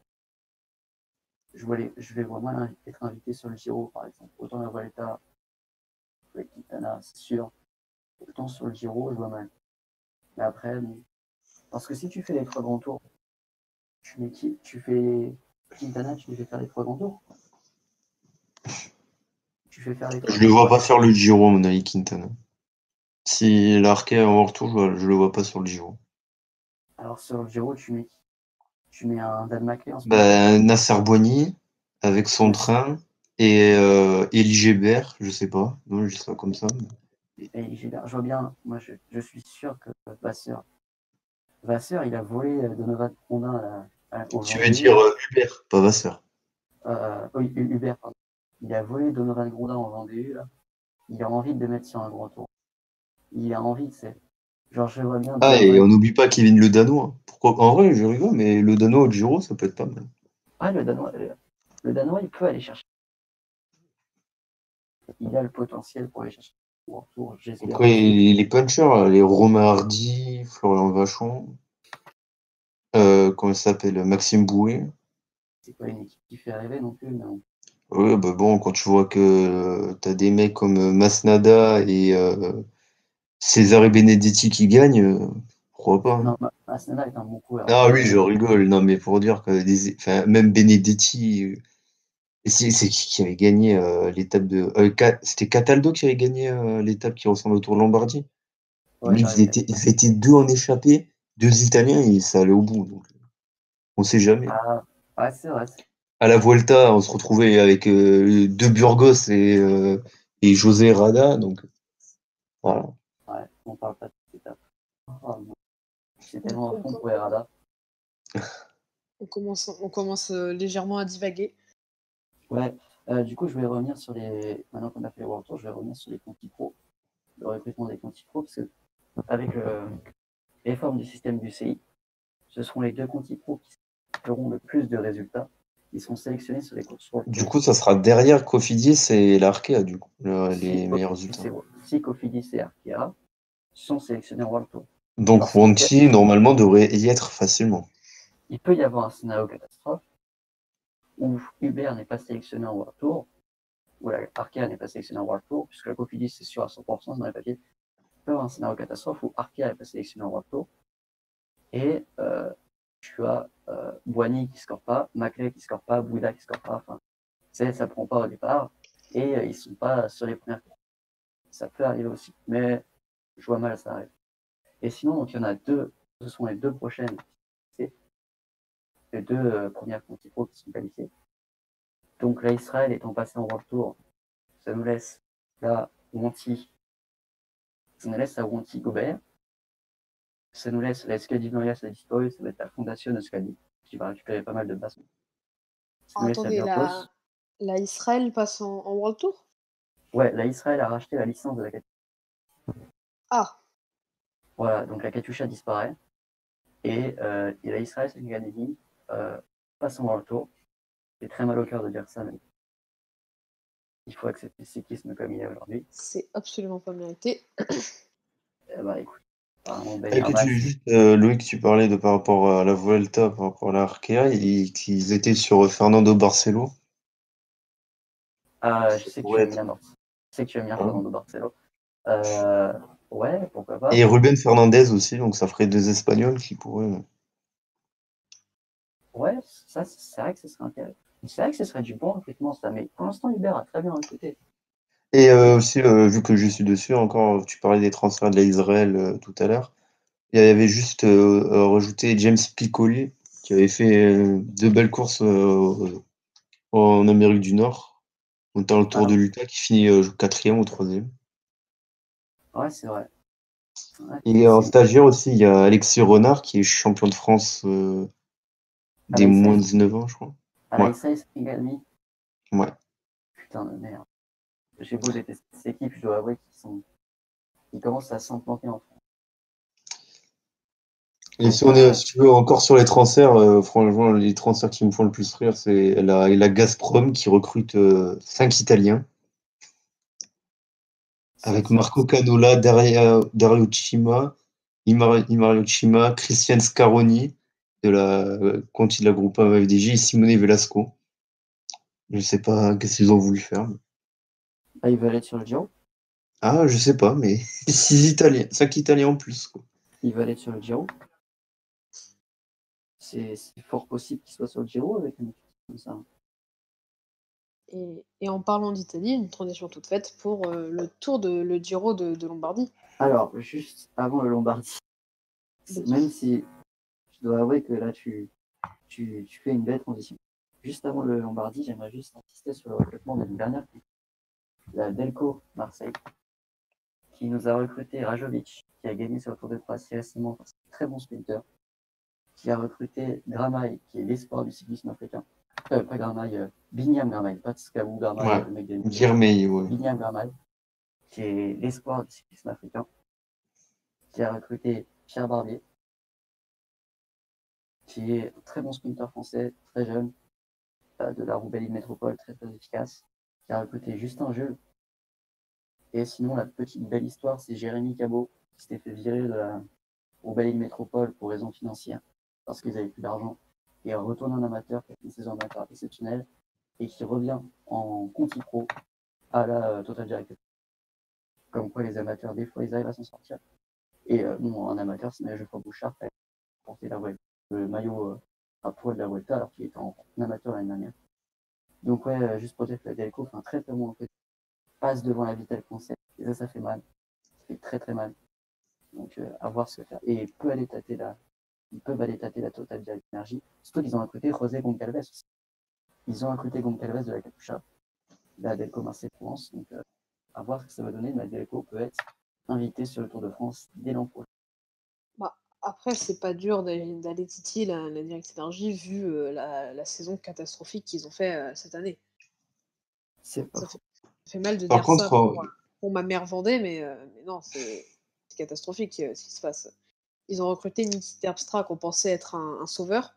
je, vois les, je vais vraiment être invité sur le Giro, par exemple. Autant la Vuelta avec Quintana, c'est sûr. Autant sur le Giro, je vois mal. Mais après, bon. Parce que si tu fais les trois grands tours, tu mets qui? Tu fais Quintana, tu lui fais faire les trois grands tours. Tu fais faire les trois Je le grands vois tours. pas faire le Giro, à mon avis, Quintana. Si l'Arkea est en retour, je, je le vois pas sur le Giro. Alors sur le Giro, tu mets qui? Tu mets un Dan Maclay en ce moment. Ben, Nasser Boigny, avec son Nasser. train, et euh, Elie Gébert, je sais pas. Non, je sais pas comme ça. Et j'ai bien- je vois bien, moi je, je suis sûr que Vasseur, Vasseur, il a volé euh, Donovan Grondin à la- à- au Tu veux Vendée. dire euh, Hubert, pas Vasseur. Euh, oui, Hu- Hubert, pardon. Il a volé Donovan Grondin au Vendée, là. Il a envie de le mettre sur un grand tour. Il a envie, c'est. Genre, je vois bien Ah, et Donovan. on n'oublie pas Kevin Le Danois. Pourquoi? En vrai, je rigole, mais Le Danois au Giro, ça peut être pas mal. Ah, le Danois, le, le Danois, il peut aller chercher. Il a le potentiel pour aller chercher un grand tour, j'espère. Après, les, les punchers, là, les Romain Hardy, Florian Vachon, euh, comment il s'appelle? Maxime Bouet. C'est pas une équipe qui fait rêver non plus, mais on- Ouais, bah bon, quand tu vois que euh, t'as des mecs comme euh, Masnada et euh, Cesare Benedetti qui gagnent, euh, pourquoi pas, hein. Non, Ma- Masnada est un bon coureur. Ah oui, Mais je rigole. Non, mais pour dire que des, enfin, même Benedetti, euh, et c'est c'est qui qui avait gagné euh, l'étape de. euh, Ca- c'était Cataldo qui avait gagné euh, l'étape qui ressemble au Tour de Lombardie. ouais, Mais t'as ils raison. étaient, ils étaient deux en échappée, deux Italiens, et ça allait au bout. Donc, on sait jamais. Ah, ouais, c'est vrai. c'est- À la Vuelta, on se retrouvait avec euh, deux Burgos et, euh, et José Rada. Donc, voilà. Ouais, on parle pas de cette étape. Ah, bon. C'est On, tellement à on fond com- pour Herrada. on commence, on commence euh, légèrement à divaguer. Ouais, euh, du coup, je vais revenir sur les. Maintenant qu'on a fait le World Tour, je vais revenir sur les conti pro, le recrutement des conti pro, parce que avec le réforme du système du C I, ce seront les deux conti pro qui feront le plus de résultats. ils seront sélectionnés sur les courses World Du Tour. coup, ça sera derrière Cofidis et l'Arkea, du coup, le- Si les meilleurs Cofidis résultats. et- si Cofidis et Arkea sont sélectionnés en World Tour. Donc, Parce qu'il Wanty, normalement, devrait y être facilement. il peut y avoir un scénario catastrophe où Uber n'est pas sélectionné en World Tour, ou la Arkea n'est pas sélectionné en World Tour, puisque la Cofidis c'est sûr à cent pour cent dans les papiers. Il peut y avoir un scénario catastrophe où Arkea n'est pas sélectionné en World Tour, et euh, tu as euh, Boigny qui score pas, Maclay qui score pas, Bouda qui score pas, enfin, ça ne prend pas au départ, et euh, ils sont pas sur les premières courses. Ça peut arriver aussi, mais je vois mal ça arrive. Et sinon, donc, il y en a deux, ce sont les deux prochaines, c'est les deux euh, premières Conti Pro qui sont qualifiées. Donc là, Israël étant passé en World Tour, ça nous laisse là Wanty, ça nous laisse à Wanty Gobert, ça nous laisse la Scadi Noria, ça disparaît, ça va être la fondation Scadi qui va récupérer pas mal de bases. Ça nous laisse Attendez, la la, Virtus. la Israël passe en, en World Tour? Ouais, là, Israël a racheté la licence de la Katusha. Ah, Voilà, donc la Katusha disparaît. Et, euh, et la Israël Academy euh, passe en World Tour. C'est très mal au cœur de dire ça, mais il faut accepter le cyclisme comme il est aujourd'hui. c'est absolument pas mérité. Eh ben, écoute, apparemment, Ben Et que Armas, tu, juste, euh, Loïc, tu parlais de par rapport à la Vuelta, par rapport à la Arkea, et qu'ils étaient sur Fernando Barcelo. ah, je sais que tu pourrait aimes être- bien, Barce- je sais que tu aimes bien Hein Fernando Barcelo. Euh, ouais, pourquoi pas. Et Ruben Fernandez aussi, donc ça ferait deux Espagnols qui pourraient. Ouais, ça, c'est vrai que ce serait intéressant. C'est vrai que ce serait du bon recrutement, ça, mais pour l'instant, Hubert a très bien recruté. Et euh, aussi, euh, vu que je suis dessus, encore, tu parlais des transferts de l'Israël euh, tout à l'heure. Il y avait juste euh, euh, rajouté James Piccoli, qui avait fait euh, deux belles courses euh, en Amérique du Nord, notamment le Tour Ah, de l'Utah, qui finit euh, quatrième ou troisième. ouais, c'est vrai. Ouais, Et en c'est- stagiaire aussi, il y a Alexis Renard, qui est champion de France euh, à des la moins de Israël dix-neuf ans, je crois. à la Ouais, Israël Academy, ouais. putain de merde. J'ai beau détester cette équipe, je dois avouer qu'ils sont... ils commencent à s'implanter en France. Et si on est, si tu veux, encore sur les transferts, euh, franchement, les transferts qui me font le plus rire, c'est la, la Gazprom qui recrute euh, cinq Italiens, avec Ça- Marco Canola, Daria- Dario Cima, Imar- Imario Cima, Christian Scaroni, de la euh, Conti de la Groupama F D J, et Simone Velasco. Je sais pas qu'est-ce qu'ils ont voulu faire. Ah, ils veulent être sur le Giro. Ah, je sais pas, mais six Italiens, cinq Italiens en plus, quoi. Ils veulent être sur le Giro. C'est c'est fort possible qu'ils soient sur le Giro avec une équipe comme ça. Et, et en parlant d'Italie, une transition toute faite pour euh, le tour de le Giro de, de Lombardie. Alors, juste avant le Lombardie, c'est- même si je dois avouer que là, tu, tu, tu fais une belle transition. Juste avant le Lombardie, j'aimerais juste insister sur le recrutement d'une dernière équipe, la Delco Marseille, qui nous a recruté Rajovic, qui a gagné sur le Tour de Croatie récemment, c'est un très bon sprinter, qui a recruté Gramaï, qui est l'espoir du cyclisme africain. Euh, pas Gramaï, euh, Binyam Gramaï, pas Tskabou Gramaï, Ouais. le mec des Guirmeil, ouais. Binyam Gramaï, qui est l'espoir du cyclisme africain, qui a recruté Pierre Barbier, qui est un très bon sprinter français, très jeune, euh, de la Roubaix Métropole, très très efficace, qui a recruté Justin Jules. Et sinon, la petite belle histoire, c'est Jérémy Cabot, qui s'était fait virer de la Roubaix Métropole pour raisons financières, parce qu'ils n'avaient plus d'argent, et retourne en amateur, qui a fait une saison amateur exceptionnelle, et qui revient en Conti Pro à la euh, Total Direct. Comme quoi, les amateurs, des fois, ils arrivent à s'en sortir. Et euh, bon, en amateur, c'est Geoffroy Bouchard qui a porté la Vuelta, le maillot euh, à poids de la Vuelta, alors qu'il était en amateur l'année dernière. Donc ouais, euh, juste pour dire que la Delco fait un très très bon en fait, passe devant la Vital Concept, et ça, ça fait mal. Ça fait très très mal. Donc euh, à voir ce que faire. Et ils peuvent aller tâter la, ils peuvent aller tâter la Total Direct Energy. Surtout qu'ils ont recruté José Goncalves aussi. Ils ont recruté Goncalves de la Katusha, de la Delco Marseille Provence. Donc euh, à voir ce que ça va donner. La Delco peut être invitée sur le Tour de France dès l'an prochain. Bah, après, c'est pas dur d'aller d'aller titiller la, la Direct Energy vu euh, la, la saison catastrophique qu'ils ont fait euh, cette année. C'est pas Ça faux. fait, ça fait mal de Par dire contre, ça pour, euh, euh, pour ma mère Vendée, mais, euh, mais non, c'est c'est catastrophique euh, ce qui se passe. Ils ont recruté Niki Terpstra qu'on pensait être un, un sauveur.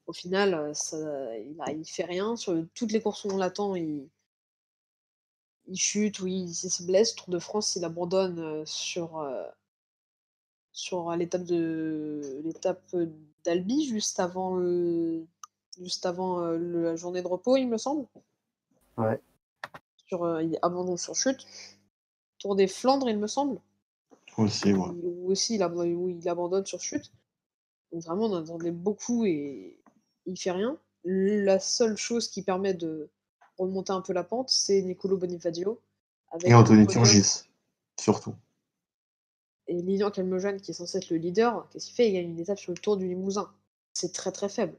Au final, euh, ça, il, a, il fait rien. Sur toutes les courses où on l'attend, il, il chute ou il, il se blesse. Tour de France, il abandonne euh, sur, euh, sur l'étape de l'étape d'Albi, juste avant, le, juste avant euh, le- la journée de repos, il me semble. Ouais. Sur, euh, il abandonne sur chute. Tour des Flandres, il me semble. Aussi, ouais. Il- Où aussi, il, ab- où il abandonne sur chute. Donc vraiment, on attendait beaucoup et il fait rien. La seule chose qui permet de remonter un peu la pente, c'est Nicolo Bonifacio. Et Avec un Anthony podium. Turgis, surtout. Et Lilian Calmejane, qui est censé être le leader, qu'est-ce qu'il fait? Il gagne une étape sur le Tour du Limousin. C'est très très faible.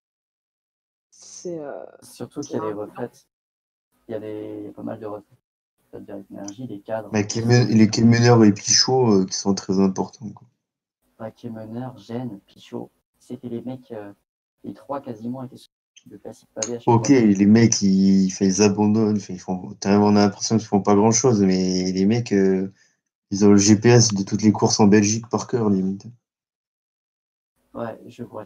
C'est euh, Surtout c'est qu'il y a des un- retraites. Il y a, des... il y a pas mal de retraites. C'est-à-dire avec énergie, les cadres. Mais les Kemeneur et Pichot euh, qui sont très importants, quoi. Paquet Meneur, Gênes, Pichot. C'était les mecs, euh, les trois quasiment étaient sur le classique pavé à chaque Ok, fois. les mecs, ils, enfin, ils abandonnent, enfin, ils font, on a l'impression qu'ils font pas grand chose, mais les mecs, euh, ils ont le G P S de toutes les courses en Belgique par cœur, limite. Ouais, je vois.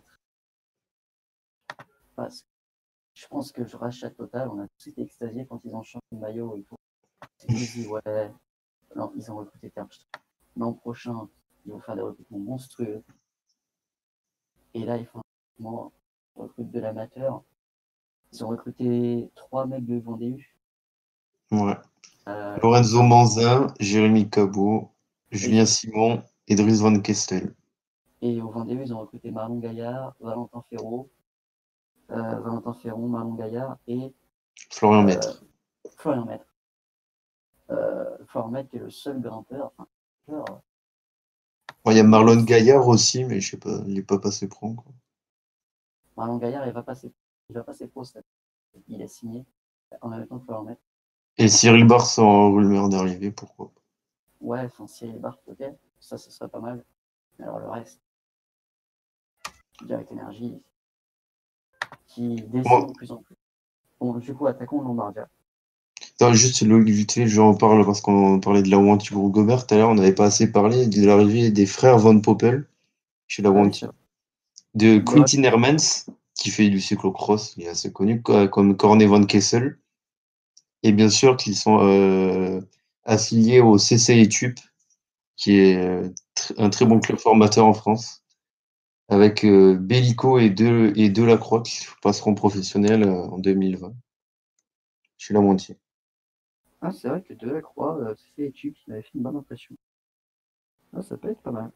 Parce que je pense que je rachète total. On a tous été extasiés quand ils ont changé de maillot et tout. Ils se dit, ouais, non, ils ont recruté Terpstra. L'an prochain, ils vont faire des recrutements monstrueux. Et là, ils font un recrutement, ils recrutent de l'amateur. Ils ont recruté trois mecs de Vendée. Ouais. Euh, Lorenzo un- Manzin, Jérémy Cabot, Julien et, Simon et Dries Van Kestel. et au Vendée, ils ont recruté Marlon Gaillard, Valentin Ferraud, euh, Valentin Ferron, Marlon Gaillard et Florian euh, Maître. Florian Maître. Euh, Florian Maître qui est le seul grimpeur. Enfin, grimpeur, Ouais, il y a Marlon Gaillard aussi, mais je sais pas, il est pas passé pro, quoi. Marlon Gaillard, il va passer, il va passer pro. Il a signé en même temps que Florian Maître. Et Cyril Barre en rumeur d'arrivée, pourquoi pas. Ouais, enfin, Cyril Barth, ok, ça, ce serait pas mal. Mais alors le reste, Direct Énergie, qui descend Moi, de plus en plus. Bon, du coup, attaquons Lombardia. attends, juste le vite fait, j'en parle parce qu'on parlait de la Wanty Gobert tout à l'heure, on n'avait pas assez parlé de l'arrivée des frères Van Poppel chez la Ah oui, c'est Wanty. vrai. De Bah, Quintin Hermans, qui fait du cyclocross, il est assez connu, co- comme Corné Van Kessel. Et bien sûr qu'ils sont euh, affiliés au C C Etup, qui est euh, tr- un très bon club formateur en France, avec euh, Bellico et De, et Delacroix qui passeront professionnels euh, en deux mille vingt. Chez la Wanty. ah, c'est vrai que Delacroix, euh, c'est études, il avait fait une bonne impression. Ah, ça peut être pas mal.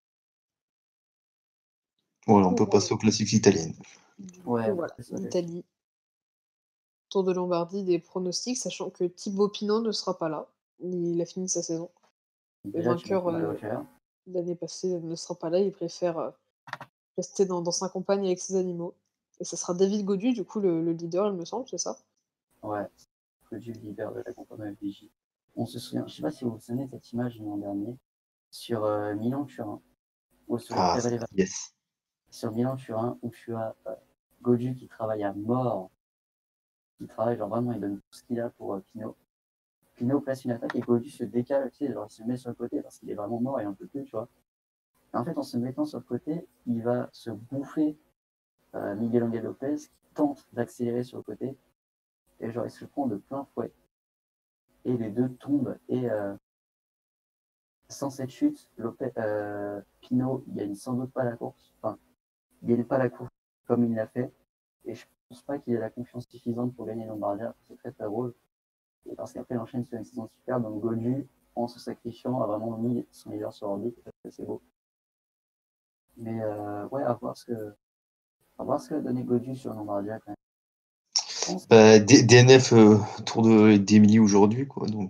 Voilà, on peut pour, euh, passer aux classiques italiennes. du Ouais, coup, on va voilà, faire ça. l'Italie. Tour de Lombardie, des pronostics, sachant que Thibaut Pinot ne sera pas là. Il a fini sa saison. Le Déjà, tu m'as vainqueur fait mal euh, au cœur. l'année passée ne sera pas là. Il préfère euh, rester dans, dans sa campagne avec ses animaux. Et ça sera David Gaudu, du coup, le, le leader, il me semble, c'est ça? Ouais, le du leader de la compagnie F D J. On se souvient, je sais pas si vous vous souvenez de cette image du l'an dernier, sur euh, Milan-Turin, ou sur le Ah, Cavalli yes. sur Milan-Turin, où tu as euh, Gaudu qui travaille à mort, qui travaille, genre vraiment, il donne tout ce qu'il a pour euh, Pinot. Pinot place une attaque et Gaudu se décale, tu sais, genre il se met sur le côté parce qu'il est vraiment mort et un peu plus, tu vois. Et en fait, en se mettant sur le côté, il va se bouffer euh, Miguel Angel Lopez qui tente d'accélérer sur le côté, et genre il se prend de plein fouet. Et les deux tombent, et euh, sans cette chute, Lopez, euh, Pinot, il gagne sans doute pas la course. Enfin, il gagne pas la course comme il l'a fait. Et je pense pas qu'il ait la confiance suffisante pour gagner Lombardia. C'est très très drôle. Et parce qu'après, il enchaîne sur une saison super. Donc Gaudu, en se sacrifiant, a vraiment mis son leader sur orbite. C'est beau. Mais euh, ouais, à voir ce que, à voir ce que donné Gaudu sur Lombardia quand même. Je pense. Bah, D- DNF euh, Tour de d'Emilie aujourd'hui, quoi. Donc,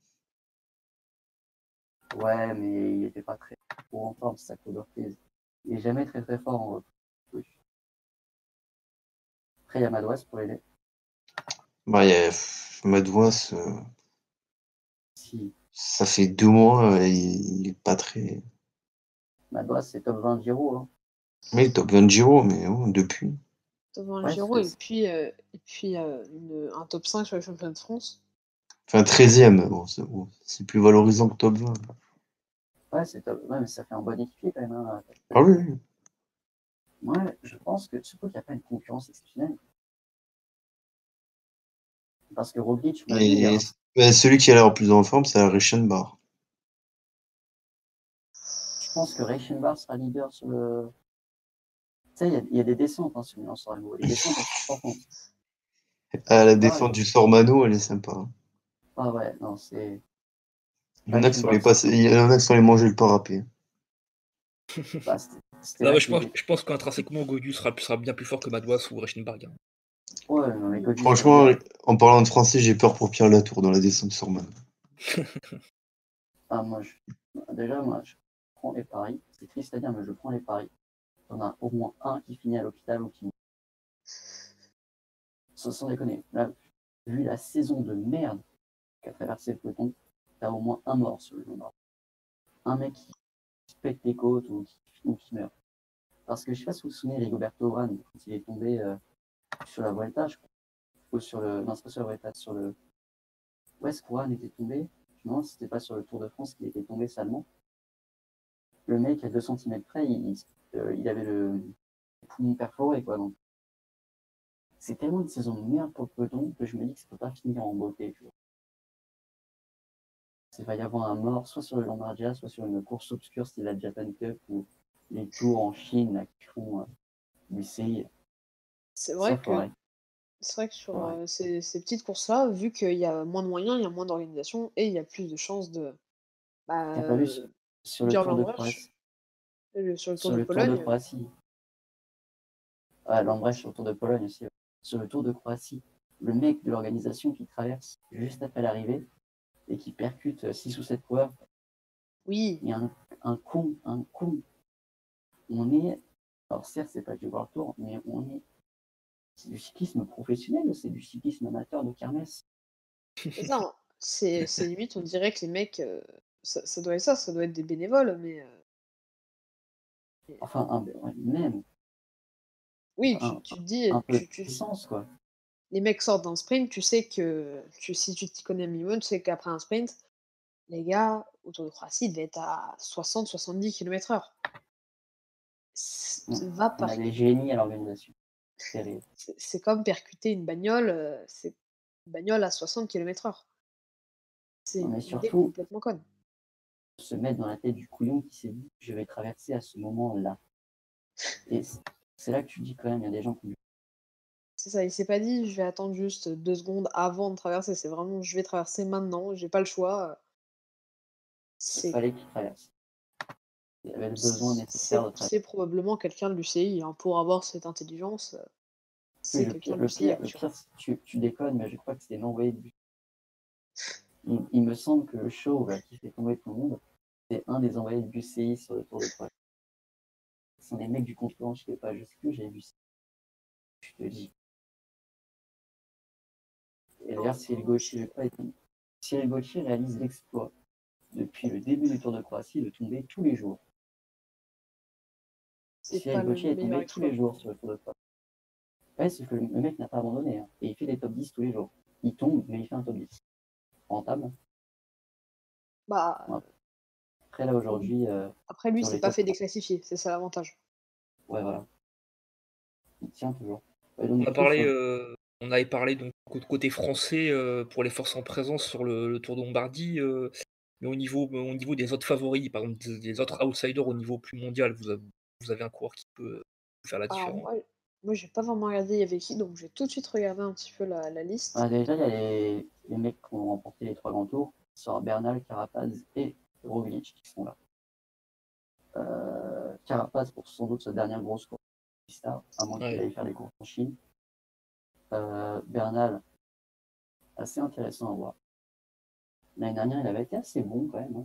Ouais, mais il était pas très trop en forme, c'est sa couleur prise. Il est jamais très très fort en reprise. Après, il y a Madouas pour l'aider. bah, y a, pff, Madouas, euh, Si ça fait deux mois, euh, il, il est pas très. Madouas, c'est top vingt Giro. Hein. Mais top vingt Giro, mais oh, depuis. Devant le Ouais, Giro, et c'est- puis, euh, et puis euh, une- un top cinq sur le championnat de France. Enfin, treizième, bon, c'est bon, c'est plus valorisant que top vingt. ouais, c'est top. Ouais, mais ça fait un bon équipier quand même. Hein. Ah oui, oui. Moi, je pense que surtout qu'il n'y a pas une concurrence exceptionnelle. Parce que Roglic, on a vu, il Et a- bah, celui qui a l'air le plus en forme, c'est Reichenbach. je pense que Reichenbach sera leader sur le. Tu sais, il y a- il y, a des descentes hein, sur Milan San Remo. Les descentes, elles sont profondes. Ah, la Ah, défense du Sormano, elle est sympa. hein. Ah ouais, non, c'est. Il y en a qui sont les Reichenbach, passer, il y en a qui sont les manger le pain râpé. bah, c'était c'était Non, là mais je qu'il pense, était. je pense qu'intrinsèquement, Godu sera, sera bien plus fort que Madouas ou Reichenbach. hein. Ouais, non, mais Godu, c'est Franchement, leader. en parlant de français, j'ai peur pour Pierre Latour dans la descente de Sormano. Ah, moi, je... déjà, moi, je prends les paris. C'est triste à dire, mais je prends les paris. On a au moins un qui finit à l'hôpital ou qui. Sans, sans déconner. Là, vu la saison de merde qu'a traversé le peloton, t'as au moins un mort sur le Lombard. Un mec qui se pète les côtes ou qui, ou qui meurt. Parce que je sais pas si vous vous souvenez, Rigoberto Urán, quand il est tombé euh, sur la Vuelta, je crois, ou sur le. Non, c'est pas sur la Vuelta, sur le. Où est-ce qu'Urán était tombé? Je me demande si c'était pas sur le Tour de France qu'il était tombé salement. Le mec, à deux centimètres près, il, euh, il avait le, le poumon perforé, quoi. Donc, c'est tellement une saison de merde pour le peloton que je me dis que ça peut pas finir en beauté, tu vois. Il va y avoir un mort, soit sur le Lombardia, soit sur une course obscure, style la Japan Cup ou les tours en Chine là, qui font euh, du C I. C'est Ça, vrai faut que arrêter. c'est vrai que sur Ouais. euh, ces, ces petites courses-là, vu qu'il y a moins de moyens, il y a moins d'organisation et il y a plus de chances de bah, T'as pas vu sur, sur le subir Tour de l'Ambrèche Croatie, euh, sur le Tour sur de le Tour de Pologne. Croatie, ah, l'Ambrèche sur le Tour de Pologne aussi, ouais. Sur le Tour de Croatie, le mec de l'organisation qui traverse juste après l'arrivée et qui percute six ou sept coureurs, Oui, il y a un, un con, un con. On est, alors certes c'est pas du World Tour, mais on est, c'est du cyclisme professionnel ou c'est du cyclisme amateur de kermesse? c'est ça. hein. C'est c'est limite, on dirait que les mecs, euh, ça, ça doit être ça, ça doit être des bénévoles, mais euh, Enfin, un, ouais, même oui, tu, un, tu te dis, un peu tu, tu, d'essence, quoi. les mecs sortent d'un sprint, tu sais que tu, si tu t'y connais un minimum, tu sais qu'après un sprint, les gars, au Tour de Croatie, ils devaient être à soixante soixante-dix kilomètres heure. On, Va on par... a des génies à l'organisation. C'est terrible. C'est c'est comme percuter une bagnole, euh, c'est une bagnole à soixante kilomètres heure. C'est Non, mais une idée surtout, complètement conne. se mettre dans la tête du couillon qui s'est dit je vais traverser à ce moment-là. Et c'est- c'est là que tu dis quand même, il y a des gens qui. C'est ça, il s'est pas dit je vais attendre juste deux secondes avant de traverser, c'est vraiment je vais traverser maintenant, j'ai pas le choix. euh, Il C'est fallait qu'ils traversent. Il y avait le besoin nécessaire c'est de traverser. c'est probablement quelqu'un de l'U C I, hein, pour avoir cette intelligence, euh, Oui, c'est le quelqu'un pire, de le l'U C I à pire, coup le sûr. pire tu, tu déconnes, mais je crois que c'était l'envoyé de but. Il, il me semble que le show là, qui fait tomber tout le monde, c'est un des envoyés de U C I sur le Tour de Croatie. Ce sont des mecs du concurrent, je sais pas, je sais plus, j'avais vu ça. Je te dis. Et d'ailleurs, Cyril Gauthier, je vais pas être. Cyril Gauthier réalise l'exploit depuis le début du Tour de Croatie de tomber tous les jours. C'est Cyril pas le Gauthier est meilleur tombé tous les exploit. jours sur le Tour de Croatie. Ouais, c'est que le mec n'a pas abandonné. Hein. Et il fait des top dix tous les jours. Il tombe, mais il fait un top dix. Rentable. Bah, Ouais. Après, là, aujourd'hui, euh, après lui, il sur s'est les pas top fait trente. déclassifier, c'est ça l'avantage. Ouais, voilà. Il tient toujours. Et donc, On a du coup, parlé, sur le... euh, on avait parlé donc côté français euh, pour les forces en présence sur le, le Tour de Lombardie, euh, mais au niveau, au niveau des autres favoris, par exemple des, des autres outsiders au niveau plus mondial, vous avez, vous avez un coureur qui peut faire la Alors différence. moi, moi j'ai pas vraiment regardé il y avait qui, donc j'ai tout de suite regardé un petit peu la, la liste. Ah, déjà, il y a les... les mecs qui ont remporté les trois grands tours. Ce sera Bernal, Carapaz et Roglic qui sont là. Euh, Carapaz pour sans doute sa dernière grosse course, à moins qu'il Ouais. aille faire des courses en Chine. Euh, Bernal, assez intéressant à voir. L'année dernière, il avait été assez bon quand même. Hein.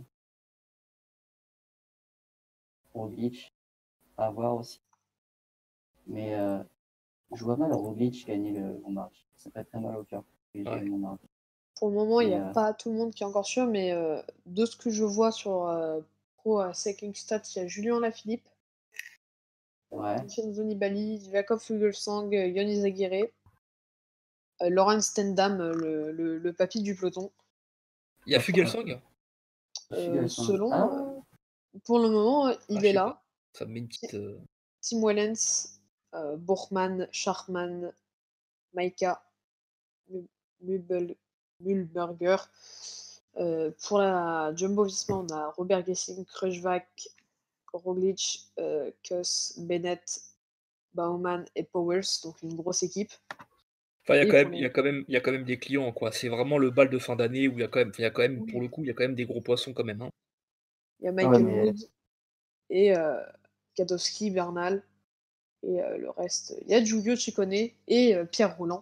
Roglic, à voir aussi. Mais euh, je vois mal Roglic gagner le Lombardie. Ça ferait très mal au cœur. Ouais. Le Lombardie. Pour le moment, il n'y Mais, a euh, pas tout le monde qui est encore sûr, mais euh, de ce que je vois sur euh, Pro euh, Cycling Stats, il y a Julien Lafilippe, ouais. Vincenzo Nibali, Jakob Fuglsang, euh, Yannis Aguirre, euh, Laurent Stendam, euh, le, le, le papy du peloton. Il y a Fuglsang. Euh, Ah, selon, euh, pour le moment, euh, il Ah, est je sais là. pas. Ça me met une petite. euh, Tim Wellens, euh, Bourman, Sharman, Maika, Mu- Mubel- Mühlberger. Euh, pour la Jumbo-Visma, on a Robert Gessing, Kruijswijk, Roglic, euh, Kuss, Bennett, Baumann et Powers, donc une grosse équipe. Enfin, il y a Et quand pour même, il y les... a quand même, il y a quand même des clients, quoi. C'est vraiment le bal de fin d'année où il y a quand même, il y a quand même, Oui. pour le coup, il y a quand même des gros poissons quand même, hein. Il y a Ah ouais, Michael mais Wood et euh, Gadowski, Bernal. Et euh, le reste, il y a Giulio Ciccone et euh, Pierre Roland.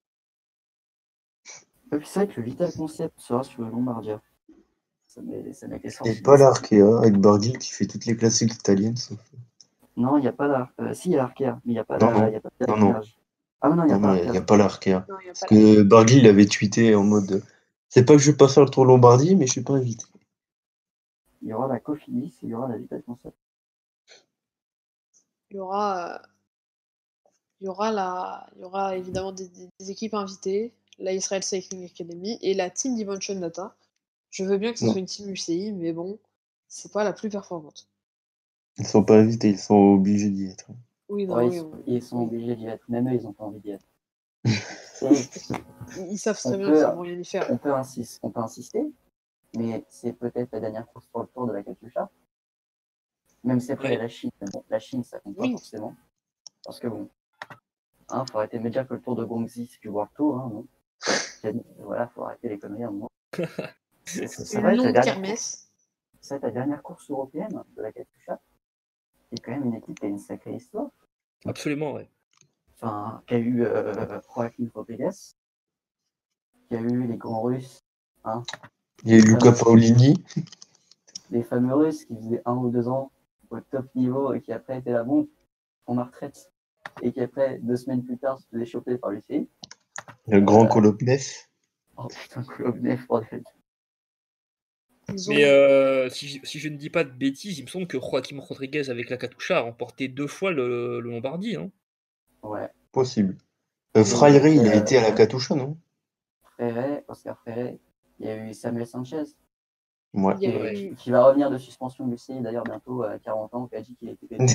et puis c'est vrai que le Vital Concept sera sur le Lombardia. Ça m'est ça m'était Et sorti pas de ça. l'Arkea avec Barguil qui fait toutes les classiques italiennes. sauf- Non, il n'y a pas la. euh, si, il y a l'Arkea, mais il n'y a pas Non, la. non. Il y a pas de Non, non. tirage. Ah non, il n'y a Non, pas non, il n'y l'Arkea. a pas l'Arkea. Non, il n'y a Parce pas la... que Barguil il avait tweeté en mode c'est pas que je vais pas faire le tour Lombardie, mais je suis pas invité. Il y aura la Cofidis et il y aura la Vital Concept. Il y aura, euh, il y aura, la... il y aura évidemment des, des- des équipes invitées, la Israel Cycling Academy et la Team Dimension Data. Je veux bien que ce Non, soit une team U C I, mais bon, c'est pas la plus performante. ils sont pas invités, ils sont obligés d'y être. Oui, non, Ouais, ils oui, sont, on- ils sont oui. obligés d'y être. Même eux, ils n'ont pas envie d'y être. Et Ils, ils savent on très bien peut, qu'ils vont rien y faire. on peut, insister, on peut insister, mais c'est peut-être la dernière course pour le tour de la Katusha. Même si après il y a Ouais. la Chine. Mais bon, la Chine, ça compte pas Oui, forcément. Parce que bon, hein, faut arrêter de me dire que le tour de Guangxi, c'est du World Tour. Hein, non. Voilà, faut arrêter les conneries à un moment. C'est- Ça, ça une va être la longue dernière course. kermesse. Ça va être la dernière course européenne de la Katusha. C'est quand même une équipe qui a une sacrée histoire. Absolument, ouais. Enfin, qui a eu euh, Joaquin Rodriguez, qui a eu les grands Russes, hein, Il y a eu les Luca fameux, Paolini. les fameux Russes qui faisaient un ou deux ans au top niveau et qui après étaient là, bon, en ma retraite, et qui après, deux semaines plus tard, se faisaient choper par l'U C I. Le grand Euh, Kolobnev. oh putain, Kolobnev, bordel. Ils Mais ont, euh, si, je- si je ne dis pas de bêtises, il me semble que Joaquim Rodriguez avec la Katusha a remporté deux fois le, le Lombardie, hein. Ouais. Possible. Euh, Et il y a Freire, eu il a euh, été à la Katusha, non? Fréré, Oscar Fréré, il y a eu Samuel Sanchez, Ouais. il y a qui, Ouais. qui, eu, qui va revenir de suspension du C I d'ailleurs bientôt à quarante ans, qui a dit qu'il était pété.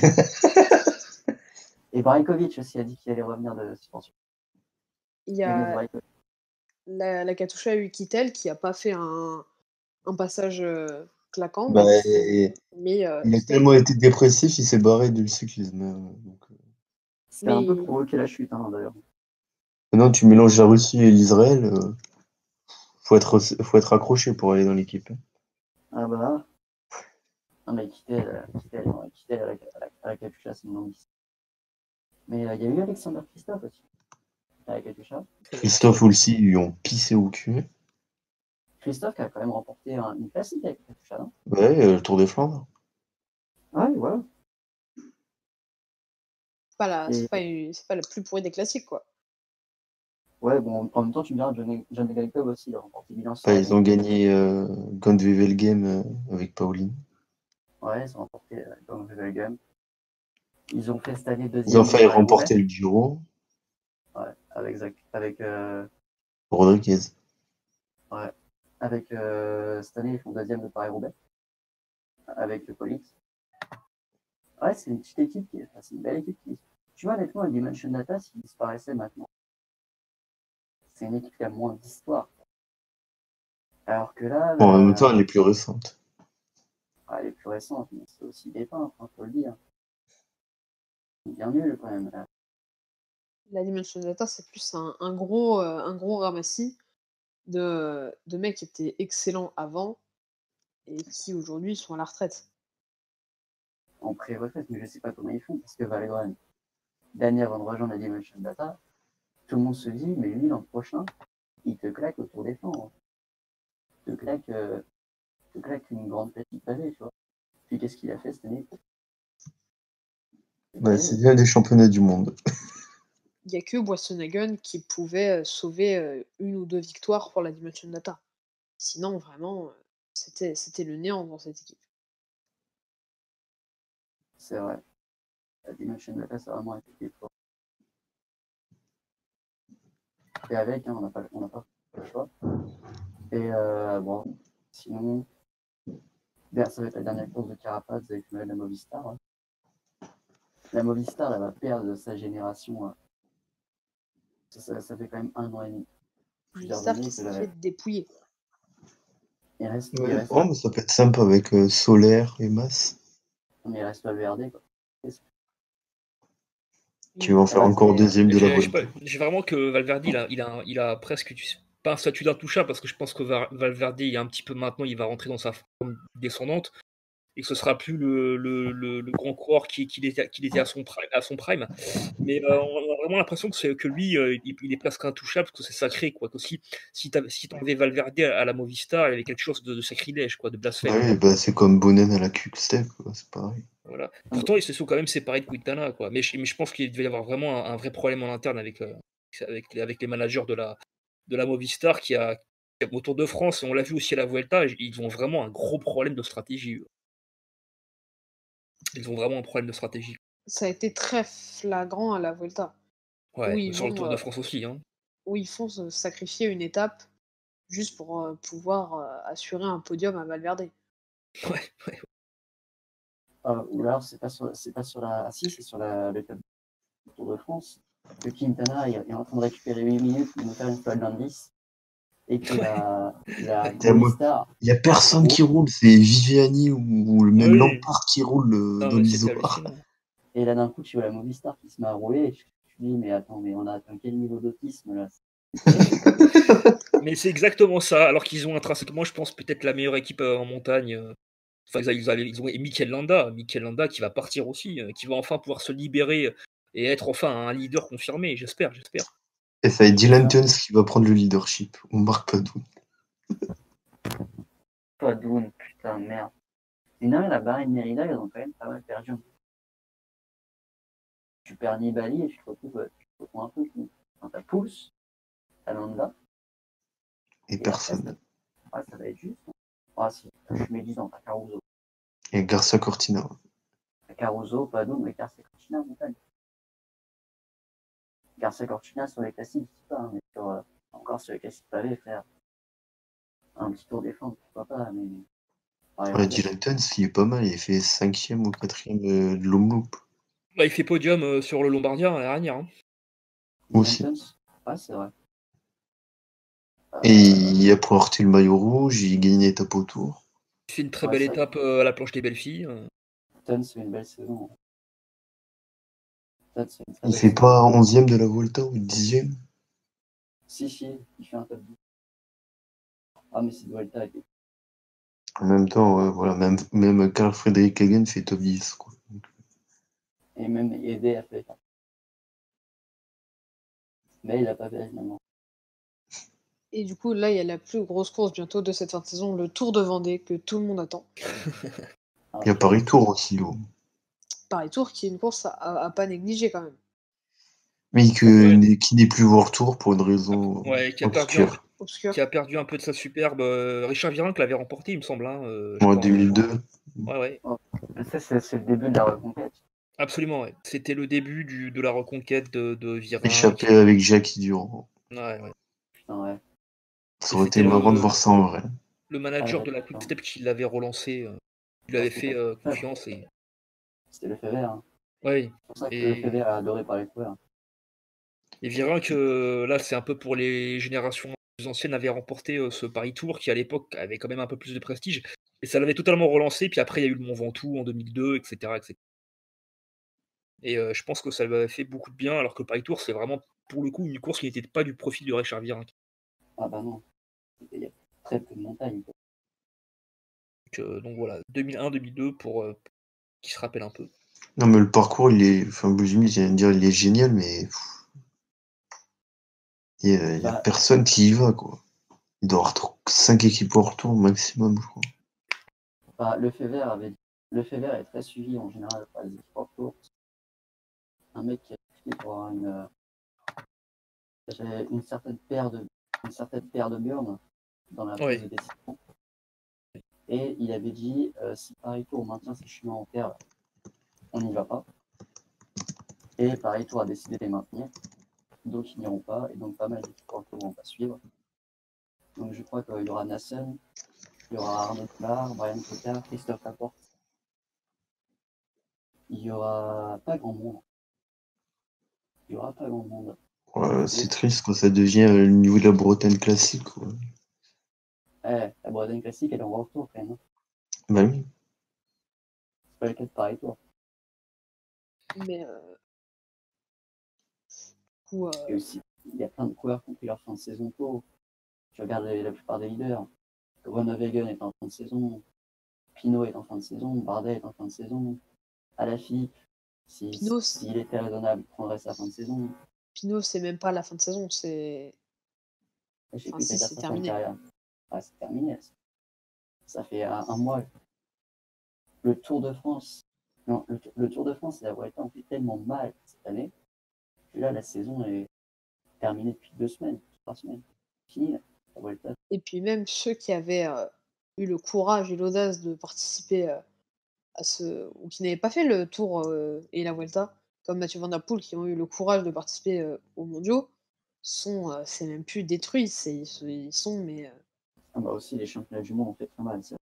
Et Brajkovic aussi a dit qu'il allait revenir de suspension. il y Denis a Brajkovic. la, la Katusha a eu Kittel qui a pas fait un, un passage euh, claquant, Bah, mais, il mais euh, a Kittel, tellement été dépressif, il s'est barré du cyclisme. euh, donc, euh. C'était un peu mais provoqué la chute, hein, d'ailleurs. Maintenant, tu mélanges la Russie et l'Israël, euh, faut être, faut être accroché pour aller dans l'équipe. Ah bah. Non, mais quitter, euh, quitter, non, quitter à la, à la, à la Katusha, c'est une longue histoire. Mais euh, il y a eu Alexander Christophe aussi, à la Katusha. Christophe aussi, ils lui ont pissé au cul. Christophe qui a quand même remporté un, une classique avec la Katusha, non? Ouais, euh, le Tour des Flandres. Ouais, voilà. c'est pas la, c'est Et pas, une- c'est pas la plus pourrie des classiques, quoi. ouais, bon, en même temps, tu me diras, John, John Galcob aussi, il a remporté bilan Enfin, sur ils ont Game. gagné euh, Gone Game euh, avec Pauline. Ouais, ils ont remporté euh, Gone Game. Ils ont fait cette année Ils ont deuxième de failli Paris-Roubaix. remporter le Giro. Ouais, avec, Zach, avec, euh, Rodriguez. ouais, avec euh, cette année, ils font deuxième de Paris-Roubaix. Avec le Polix. Ouais, c'est une petite équipe, qui, enfin, c'est une belle équipe. Qui, tu vois, honnêtement, le Dimension Data, s'il disparaissait maintenant, c'est une équipe qui a moins d'histoire. Alors que là, Bon, en même temps, la... elle est plus récente. ah, elle est plus récente, mais c'est aussi des peintres, hein, faut le dire. C'est bien nul quand même. Là. La Dimension Data, c'est plus un, un gros, euh, un gros ramassis de, de mecs qui étaient excellents avant et qui aujourd'hui sont à la retraite. En pré-retraite, mais je sais pas comment ils font, parce que Valgren, Daniel avant de rejoindre la Dimension Data, tout le monde se dit, mais lui, l'an prochain, il te claque autour des flancs. Hein. Il te claque, euh, il te claque une grande petite pavée, tu vois. Puis qu'est-ce qu'il a fait cette année? Bah, c'est bien des championnats du monde. Il n'y a que Boissonhagen qui pouvait euh, sauver euh, une ou deux victoires pour la Dimension Data. Sinon, vraiment, euh, c'était, c'était le néant dans cette équipe. C'est vrai. La Dimension Data, ça a vraiment été des forts. Et avec, hein, on n'a pas, on n'a pas le choix. Et euh, bon, sinon, bien, ça va être la dernière course de Carapaz avec Noël à Movistar. Hein. la Movistar, elle va perdre sa génération. euh, Ça, ça- ça fait quand même un an et demi, plusieurs Movistar qui années que s'est la- fait dépouiller. il reste, il Ouais. reste, Oh, mais ça peut être sympa avec euh, Solaire et Mas. mais il reste Valverde, quoi. Qui vont faire Ouais, encore mais- deuxième de la J'ai je sais Volta. pas, j'ai vraiment que Valverde, il a, il a, il a presque tu sais, pas un statut d'intouchable parce que je pense que Va- Valverde, il y a un petit peu maintenant, il va rentrer dans sa forme descendante et que ce sera plus le, le, le, le grand coureur qui- qu'il était, qu'il était à son prime. À son prime. Mais euh, on a vraiment l'impression que, c'est, que lui, euh, il, il est presque intouchable parce que c'est sacré. Quoi. Que si si tu si enlevais Valverde à la Movistar, il y avait quelque chose de, de sacrilège, quoi, de blasphème. Ouais, bah, c'est comme Bonnen à la Quick-Step, quoi, c'est pareil. Voilà. Pourtant, ils se sont quand même séparés de Quintana, quoi. Mais je, mais je pense qu'il devait y avoir vraiment un, un vrai problème en interne avec, euh, avec, les, avec les managers de la, de la Movistar qui a, qui a- au Tour de France, et on l'a vu aussi à la Vuelta, ils ont vraiment un gros problème de stratégie. eux. Ils ont vraiment un problème de stratégie. Ça a été très flagrant à la Vuelta. Ouais, où ils sur le vont, Tour de euh, France aussi. Hein. où ils font se sacrifier une étape juste pour euh, pouvoir euh, assurer un podium à Valverde. Ouais, ouais. Euh, ou alors, c'est pas sur, c'est pas sur la. Ah si, c'est sur la, le club Tour de France. Que Quintana est, est en train de récupérer huit minutes pour nous faire une folle d'indice. Et que la, la T'as moi- Movistar. Il y a personne qui roule, c'est Viviani ou, ou le même Oui. Lampard qui roule euh, Non, dans mais c'était l'Isoar. hallucinant. Et là, d'un coup, tu vois la Movistar qui se met à rouler. Et je je me dis, mais attends, mais on a atteint quel niveau d'autisme là? Mais c'est exactement ça, alors qu'ils ont intrinsèquement, je pense, peut-être la meilleure équipe euh, en montagne. euh. Enfin, ils, a- ils avaient- ils ont et Mikel Landa, Mikel Landa qui va partir aussi, euh, qui va enfin pouvoir se libérer et être enfin un leader confirmé, j'espère, j'espère. Et ça va être Dylan Tuns qui va prendre le leadership, ou Marc Padoue. Padoun, putain, merde. Et non, la Bahreïn Merida, ils ont quand même pas mal perdu. Tu perds Nibali et tu te retrouves, euh, tu te retrouves un peu dans ta pousse, ta Landa. Et Et personne. après, ça, ouais, ça va être juste. Ah si, je mets dix ans, t'as Caruso. Et Garcia Cortina. T'as Caruso, Padoun, mais Garcia Cortina, montagne. Garcia Cortina sur les classiques, je sais pas, hein, mais sur, euh, encore sur les classiques pavés, faire un petit tour défense, pourquoi pas, mais. Ouais, Ouais, Dylan Tuns, il est pas mal, il fait cinquième ou quatrième euh, de l'Omloop. Bah, il fait podium euh, sur le Lombardien l'année dernière. Hein. Aussi. Ouais, c'est vrai. Et il a porté le maillot rouge, il gagne une étape au tour. Il fait une très Ouais, belle c'est vrai. étape euh, à la planche des belles filles. euh. Tuns fait une belle saison. Tuns fait une très Il belle fait saison. pas onzième de la Volta ou dixième? Si, si, il fait un top dix. Ah, mais c'est Vuelta. Et, En même temps, ouais, voilà, même, même Carl Frederick Hagen fait top dix. Quoi. et même Ede a fait. Mais il a pas fait finalement. Et du coup, là, il y a la plus grosse course bientôt de cette fin de saison, le Tour de Vendée, que tout le monde attend. Ah, Il y a Paris Tour aussi. Oh. Paris Tour, qui est une course à, à, à pas négliger quand même. Mais que, Ouais. qui n'est plus World Tour pour une raison Ouais, qui a perdu un obscure. peu, Obscur. qui a perdu un peu de sa superbe. euh, Richard Virenque l'avait remporté, il me semble. Hein, euh, je En crois, deux mille deux. Ouais, ouais. mais ça, c'est, c'est le début de la reconquête. Absolument, ouais. C'était le début du, de la reconquête de, de Virenque. Échappé avec Jackie Durand. Ouais, ouais. Putain, ouais. Ça Et aurait été c'était marrant de le, voir ça en vrai. le Ah, manager de la putain. Quick-Step qui l'avait relancé, euh, qui lui avait fait euh, confiance. Et... C'était le fait vert. Hein. Ouais. C'est pour ça que Et- le fait vert est adoré par les coureurs. Et Virenque, euh, là, c'est un peu pour les générations plus anciennes, avait remporté euh, ce Paris Tour qui, à l'époque, avait quand même un peu plus de prestige. Et ça l'avait totalement relancé. Puis après, il y a eu le Mont Ventoux en deux mille deux, et cetera et cetera. Et euh, je pense que ça lui avait fait beaucoup de bien, alors que le Paris Tour, c'est vraiment, pour le coup, une course qui n'était pas du profil de Richard Virenque. Ah bah non. Il y a très peu de montagnes. Quoi. Donc, euh, donc voilà, deux mille un deux mille deux pour euh, qui se rappelle un peu. Non, mais le parcours, il est. Enfin, limite, j'allais dire, il est génial, mais. pff, il y a, il y a Bah, personne qui y va, quoi. Il doit y avoir cinq équipes au retour maximum, je crois. bah, le fait vert avait le fait vert est très suivi en général par les équipes hors tour. Un mec qui a fait pour avoir une, euh, une certaine paire de une certaine paire de burnes dans la prise Ouais. de décision. Et il avait dit euh, si Paris Tour maintient ses chemins en terre, on n'y va pas. Et Paris Tour a décidé de les maintenir. Donc ils n'iront pas. Et donc pas mal d'équipes hors tour vont pas suivre. Donc je crois qu'il y aura Nassen, il y aura Arnaud Clare, Brian Cotard, Christophe Laporte. il y aura pas grand monde. Il y aura pas grand monde. Ouais, c'est triste quand ça devient euh, le niveau de la Bretagne classique, quoi. Eh, la Bretagne classique, elle est en retour quand même. hein. Bah oui. C'est pas le cas de Paris, toi. Mais euh, du coup, Et euh, aussi, il y a plein de coureurs qui ont pris leur fin de saison tôt. Tu regardes les- la plupart des leaders. Groenewegen est en fin de saison. Pinot est en fin de saison. Bardet est en fin de saison. Alaphilippe, si- Pinot, s'il était raisonnable, il prendrait sa fin de saison. Pinot, c'est même pas la fin de saison, c'est. J'ai Enfin, cru si, dire c'est sa fin de terminé. carrière. Ah, c'est terminé. Ça fait un, un mois. Le Tour de France. Non, le, le Tour de France et la Vuelta ont fait tellement mal cette année que là, la saison est terminée depuis deux semaines, trois semaines. Fini, la Vuelta. Et puis même ceux qui avaient euh, eu le courage et l'audace de participer euh, à ce. Ou qui n'avaient pas fait le Tour euh, et la Vuelta, comme Mathieu Van Der Poel, qui ont eu le courage de participer euh, aux mondiaux, sont. euh, c'est même plus détruit. C'est, ils, sont- ils sont, mais. euh, Ah bah aussi, les championnats du monde ont fait très mal. Ça.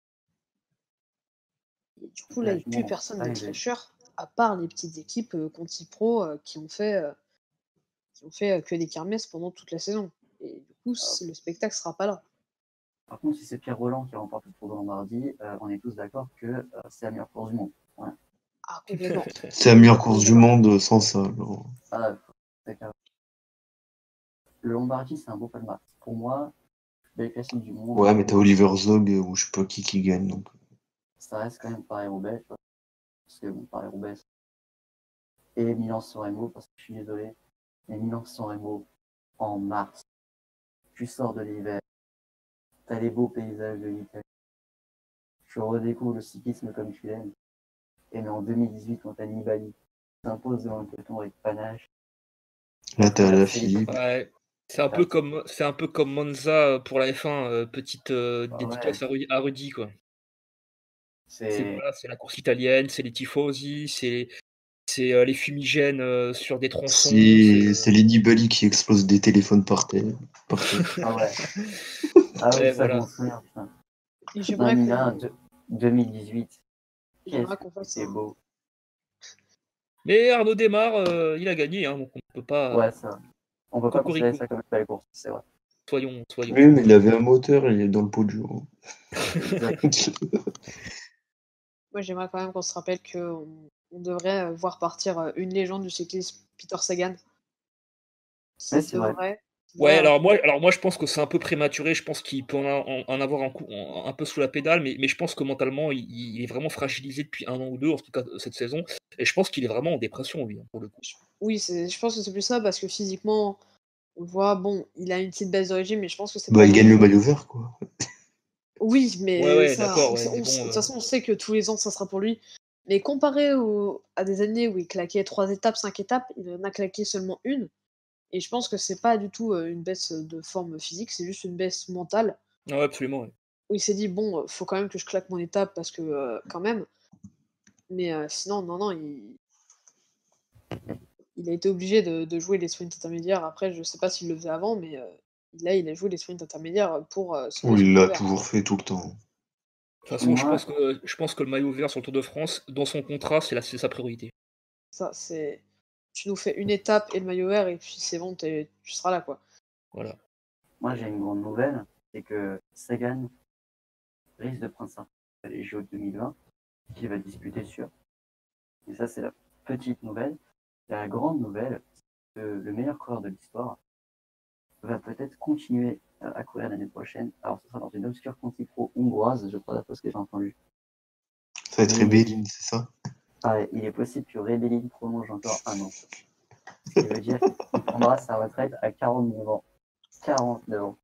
et du Les coup, là, championnats il n'y a du plus monde ont personne pas de aidé. fraîcheur, à part les petites équipes euh, Conti Pro euh, qui ont fait, euh, qui ont fait euh, que des kermesses pendant toute la saison. Et du coup, Euh, c- le spectacle sera pas là. par contre, si c'est Pierre Roland qui remporte le Tour de Lombardie, euh, on est tous d'accord que euh, c'est la meilleure course du monde. Ouais. Ah, complètement. C'est la meilleure course du monde euh, sans ça. alors. Ah, c'est clair. Le Lombardie, c'est un beau palmarès. Pour moi, belle classique du monde, Ouais, mais t'as Oliver Zog euh, ou je sais pas qui qui gagne. Donc. ça reste quand même Paris-Roubaix. Parce que bon, Paris-Roubaix, et Milan-San Remo, parce que je suis désolé, mais Milan-San Remo, en mars, tu sors de l'hiver, t'as les beaux paysages de l'Italie, tu redécouvres le cyclisme comme tu l'aimes, et mais en deux mille dix-huit, quand t'as Nibali s'impose devant le peloton avec panache, Là, t'as voilà, la c'est les Philippe. Ouais. C'est un peu comme c'est un peu comme Monza pour la F un, euh, petite euh, Ah dédicace ouais, à, Ru- à Rudy quoi. C'est c'est voilà, c'est la course italienne, c'est les tifosi, c'est c'est euh, les fumigènes euh, sur des tronçons, c'est C'est euh, c'est les Nibali qui explosent des téléphones par terre. Par terre. ah ouais, ah oui, ouais, ça je m'en voilà. souviens, putain. Et Non, j'aimerais mine de rien, qu'on de- deux mille dix-huit, qu'est-ce j'aimerais que qu'on fasse c'était un. beau. Mais Arnaud Démarre, euh, il a gagné, hein, donc on ne peut pas. Ouais, ça, on peut pas considérer Cocorico, ça comme une belle course, c'est vrai. soyons, soyons. Oui, mais il avait un moteur, il est dans le pot de jour. Exact. Moi, j'aimerais quand même qu'on se rappelle qu'on on devrait euh, voir partir euh, une légende du cyclisme, Peter Sagan, Mais qui c'est vrai. devrait. qui Ouais, devrait alors moi, alors moi je pense que c'est un peu prématuré, je pense qu'il peut en, en- en avoir un, coup, en- un peu sous la pédale, mais, mais je pense que mentalement, il, il est vraiment fragilisé depuis un an ou deux, en tout cas cette saison, et je pense qu'il est vraiment en dépression, lui, hein, pour le coup. je- Oui, c'est- je pense que c'est plus ça parce que physiquement, on le voit, bon, il a une petite baisse de régime, mais je pense que c'est Bah, pas il non gagne le plus. maillot vert, quoi. Oui, Ouais, mais ouais, ça, d'accord, on ouais, sait- mais on sait- de bon, toute euh, façon, on sait que tous les ans, ça sera pour lui. Mais comparé au- à des années où il claquait trois étapes, cinq étapes, il en a claqué seulement une. Et je pense que c'est pas du tout euh, une baisse de forme physique, c'est juste une baisse mentale. ouais, absolument. Ouais. Où il s'est dit, bon, euh, faut quand même que je claque mon étape parce que, euh, quand même. Mais euh, sinon, non, non, il, il a été obligé de, de jouer les sprints intermédiaires. Après, je sais pas s'il le faisait avant, mais euh, là, il a joué les sprints intermédiaires pour euh, sauver Oui, son il maillot l'a vert. toujours fait tout le temps. De toute façon, je Moi, pense que je pense que le maillot vert sur le Tour de France, dans son contrat, c'est la- c'est sa priorité. Ça, c'est. Tu nous fais une étape et le maillot vert, et puis c'est bon, t'es- tu seras là, quoi. Voilà. moi j'ai une grande nouvelle, c'est que Sagan risque de prendre sa retraite à les J O deux mille vingt, qu'il va disputer sûr. Et ça, c'est la petite nouvelle. La grande nouvelle, c'est que le meilleur coureur de l'histoire va peut-être continuer euh, à courir l'année prochaine. Alors, ce sera dans une obscure Conti Pro hongroise, je crois, d'après ce que j'ai entendu. Ça va être Mais il est, Rebelline, c'est ça? ah, il est possible que Rebellin prolonge encore un an. Ce qui veut dire qu'il prendra sa retraite à quarante-neuf ans. quarante-neuf ans.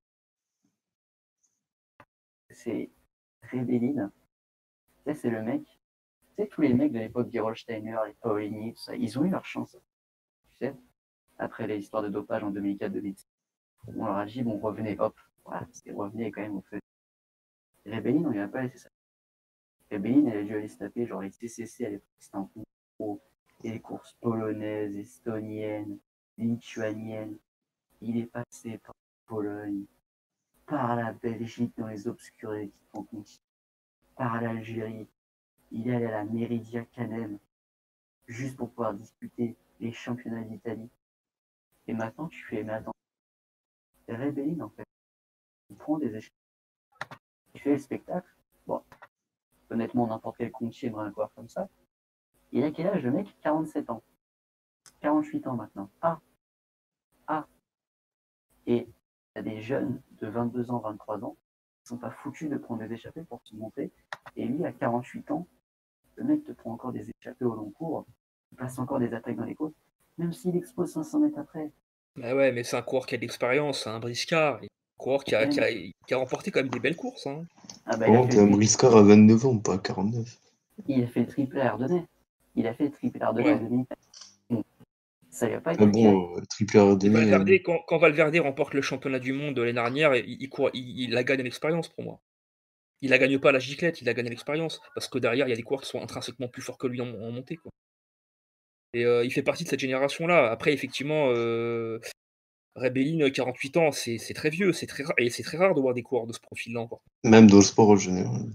C'est Rebellin. Tu sais, c'est le mec. Tu sais, tous les mecs de l'époque Gerolsteiner, les Paolini, tout ça, ils ont eu leur chance. Tu sais, après les histoires de dopage en deux mille quatre deux mille cinq. On leur a dit, bon, revenez, hop. Voilà, c'était revenez quand même au feu. Rebellin, on lui a pas laissé ça. Rebellin, elle a dû aller se taper, genre les C C C à l'époque, c'était un coup. Et les courses polonaises, estoniennes, lituaniennes. Il est passé par Pologne, par la Belgique dans les obscures équipes en continu, par l'Algérie. Il est allé à la Meridia Canem. juste pour pouvoir disputer les championnats d'Italie. Et maintenant, tu fais, mais attends, Rebellin, en fait, il prend des échecs. Il fait le spectacle. Bon, honnêtement, n'importe quel contier aimerait un joueur comme ça. Il a quel âge, le mec? quarante-sept ans. quarante-huit ans maintenant. Ah, ah. Et il y a des jeunes de vingt-deux ans, vingt-trois ans, qui sont pas foutus de prendre des échappées pour se monter. Et lui, à quarante-huit ans, le mec te prend encore des échappées au long cours, il passe encore des attaques dans les côtes, même s'il explose cinq cents mètres après. Bah ouais, mais c'est un coureur qui a de l'expérience, c'est un briscard. Un coureur qui a, qui, a, qui a remporté quand même des belles courses. Hein. Ah bah, il, a Oh, fait t'es un le... briscard à vingt-neuf ans, pas à quarante-neuf. il a fait le triple Ardennais. Il a fait le triple Ardennais Ouais. en deux mille quatre. Ça lui a pas été Ah retiré. bon, euh, triple Ardennais. Valverde, euh, quand, quand Valverde remporte le championnat du monde l'année dernière, il, il, court, il, il la gagne à l'expérience pour moi. Il la gagne pas à la giclette, il la gagne à l'expérience. Parce que derrière, il y a des coureurs qui sont intrinsèquement plus forts que lui en, en montée. Quoi. Et euh, il fait partie de cette génération-là. Après, effectivement, euh, Rebellin, quarante-huit ans, c'est c'est très vieux, c'est très rare, et c'est très rare de voir des coureurs de ce profil-là encore. Même dans le sport en général.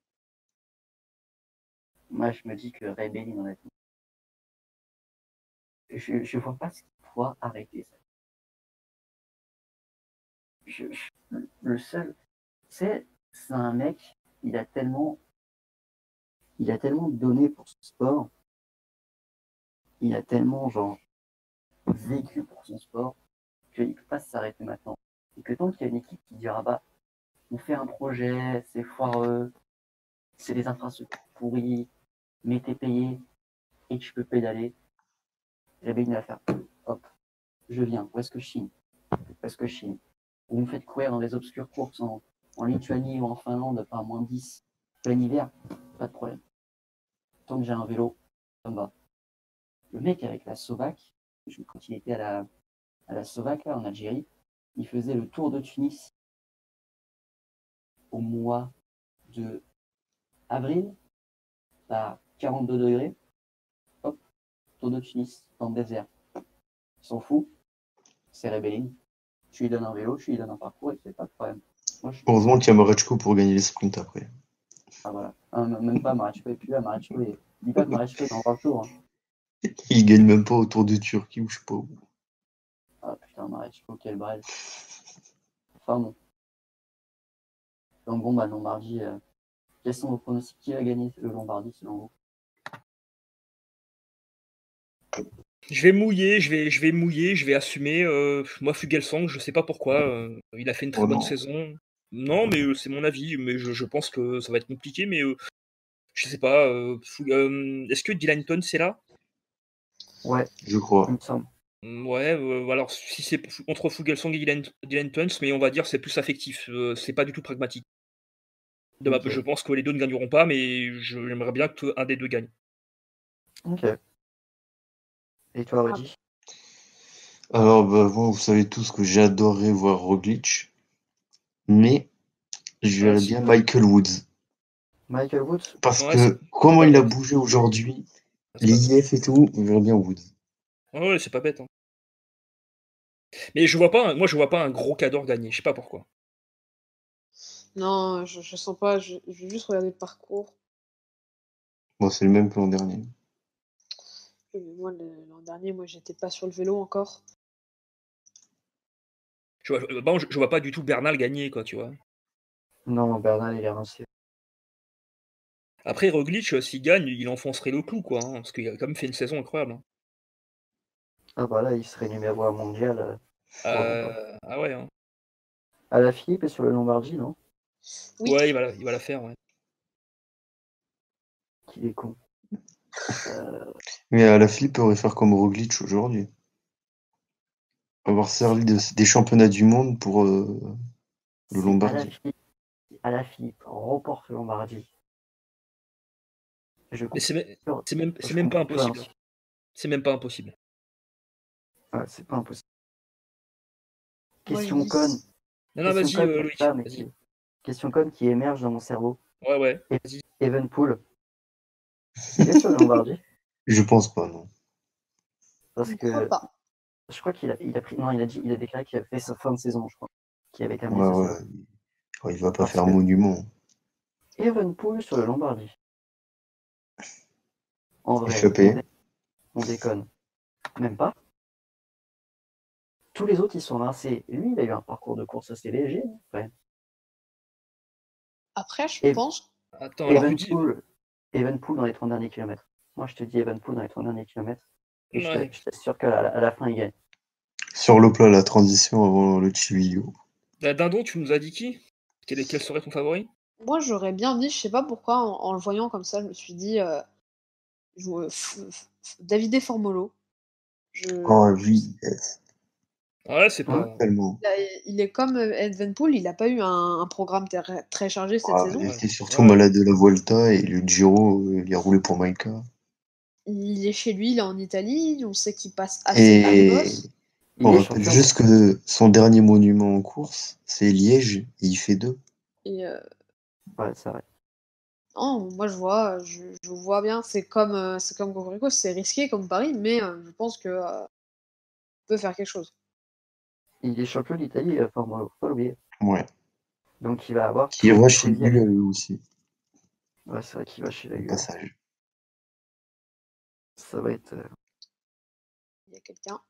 Moi, je me dis que Rebellin, honnêtement, je, je vois pas ce qu'il pourra arrêter ça. Je, je, le seul, c'est, c'est un mec, il a tellement, il a tellement donné pour ce sport, il a tellement genre vécu pour son sport qu'il ne peut pas s'arrêter maintenant. Et que tant qu'il y a une équipe qui dira bah on fait un projet, c'est foireux, c'est des infrastructures pourries, mais t'es payé et tu peux pédaler, Rebellin va faire hop, je viens, où est-ce que je chine? Où est-ce que je chine? Vous me faites courir dans des obscures courses en, en Lituanie ou en Finlande par moins dix, plein hiver, pas de problème. Tant que j'ai un vélo, ça me va. Le mec avec la Sovac, quand il était à la, à la Sovac là, en Algérie, il faisait le tour de Tunis au mois de avril à quarante-deux degrés. Hop, tour de Tunis dans le désert. Il s'en fout, c'est Rebellin. Tu lui donnes un vélo, tu lui donnes un parcours et c'est pas de problème. Moi, je... Heureusement qu'il y a Marechko pour gagner les sprints après. Ah voilà. Ah, même pas Marechko et puis là, Marechko est... Dis pas que Marechko est dans vingt jours. Hein. Il gagne même pas au Tour de Turquie ou je sais pas où. Ah putain, Marechko, quel brel. Enfin bon. Donc bon, bah Lombardie, euh... quels sont vos pronostics? Qui va gagner le Lombardie selon vous? Je vais mouiller, je vais, je vais mouiller, je vais assumer. Euh, moi, Fuglsang, je sais pas pourquoi. Euh, il a fait une très Oh bonne non. saison. Non, mais euh, c'est mon avis. Mais je, je pense que ça va être compliqué. Mais euh, je sais pas. Euh, Fug- euh, Est-ce que Dylan Teuns c'est là? Ouais, Je crois. il me semble. Ouais, euh, alors si c'est entre Fuglsang et Dylan, Dylan Teuns, mais on va dire c'est plus affectif. Euh, c'est pas du tout pragmatique. De ma- Ok. Je pense que les deux ne gagneront pas, mais je- j'aimerais bien qu'un des deux gagne. Ok. Et toi, Rudy? Alors, bah, moi, vous savez tous que j'adorerais voir Roglic. Mais je Ah, verrais si. bien Michael Woods. Michael Woods? Parce Ouais, c'est que comment pas il a bête. bougé aujourd'hui, C'est les pas bête. I F et tout, je verrais bien Woods. Ouais, ouais, c'est pas bête. Hein. Mais je vois pas, un- moi je vois pas un gros Cador gagner. Je sais pas pourquoi. Non, je, je sens pas, je, je vais juste regarder le parcours. Bon, c'est le même que l'an dernier. Oui, mais moi, le- l'an dernier, moi, j'étais pas sur le vélo encore. Je vois, euh, bon, je, je vois pas du tout Bernal gagner, quoi, tu vois. Non, Bernal, il est rincé. Après, Roglic, euh, s'il gagne, il enfoncerait le clou, quoi, hein, parce qu'il a quand même fait une saison incroyable. Hein. Ah bah là, il serait numéro un mondial. Euh, pour longtemps. Euh, ah ouais, hein. À la Philippe et sur le Lombardie, non? Oui, Ouais, il va, la, il va la faire, ouais. Qu'il est con. Euh, Mais à la Philippe aurait faire comme Roglic aujourd'hui. Avoir servi de- des championnats du monde pour euh, le c'est à la Lombardie. Philippe, à la Philippe, remporte le Lombardie. Je Mais compte c'est me- sur- c'est même, je c'est même pas compte sur un- impossible. C'est même pas impossible. Ouais, c'est pas impossible. moi, je Question dis. conne. Non, non, Question vas-y, conne euh, comme Loïc, ça, mais vas-y. qui... Question conne qui émerge dans mon cerveau. Ouais, ouais, vas-y. Evenpool. Il est sur le Lombardie. Je pense pas, non. Parce Pourquoi que pas? je crois qu'il a, il a pris. Non, il a dit, il a déclaré qu'il avait fait sa fin de saison, je crois. Qu'il avait terminé Ouais, sa ouais. saison. Ouais, il va pas Parce faire que monument. Evenpool sur le Lombardie. En vrai, Échappé. honnête- On déconne. Même pas. Tous les autres, ils sont rincés. Lui, il a eu un parcours de course assez léger. Ouais. Après, je Et- pense. Attends, alors Rudy. Evenpool, Evenpool dans les trente derniers kilomètres. Moi, je te dis Evenpool dans les trente derniers kilomètres. Et je Ouais. te- je t'assure qu'à la, à la fin, il gagne. Sur le plat, la transition avant le Chivillo. La Dindon, tu nous as dit qui quel, quel serait ton favori? Moi, j'aurais bien dit, je sais pas pourquoi, en, en le voyant comme ça, je me suis dit. Euh, je- f- f- f- Davide Formolo. Je, Oh je- oui, yes. Ouais, c'est pas. Tellement. il, a- il est comme euh, Evenepoel, il n'a pas eu un, un programme ter- très chargé cette Ah, saison. il Ouais. était surtout Ouais. malade de la Volta et le Giro, euh, il a roulé pour Maïka. Il est chez lui, il est en Italie, on sait qu'il passe assez par Et Boss. Il on est rappelle champion. juste que son dernier monument en course, c'est Liège, et il fait deux. Et euh, Ouais, c'est vrai. non, moi je vois, je, je vois bien, c'est comme euh, c'est comme Cocorico, c'est risqué comme Paris, mais euh, je pense que euh, peut faire quelque chose. Il est champion d'Italie, euh, Formolo, faut pas l'oublier. Ouais. Donc il va avoir. Qui tout va le chez plaisir. lui lui aussi, Ouais, c'est vrai qu'il va chez la au gueule. passage. Ça va être. euh, Il y a quelqu'un.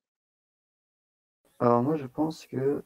Alors moi, je pense que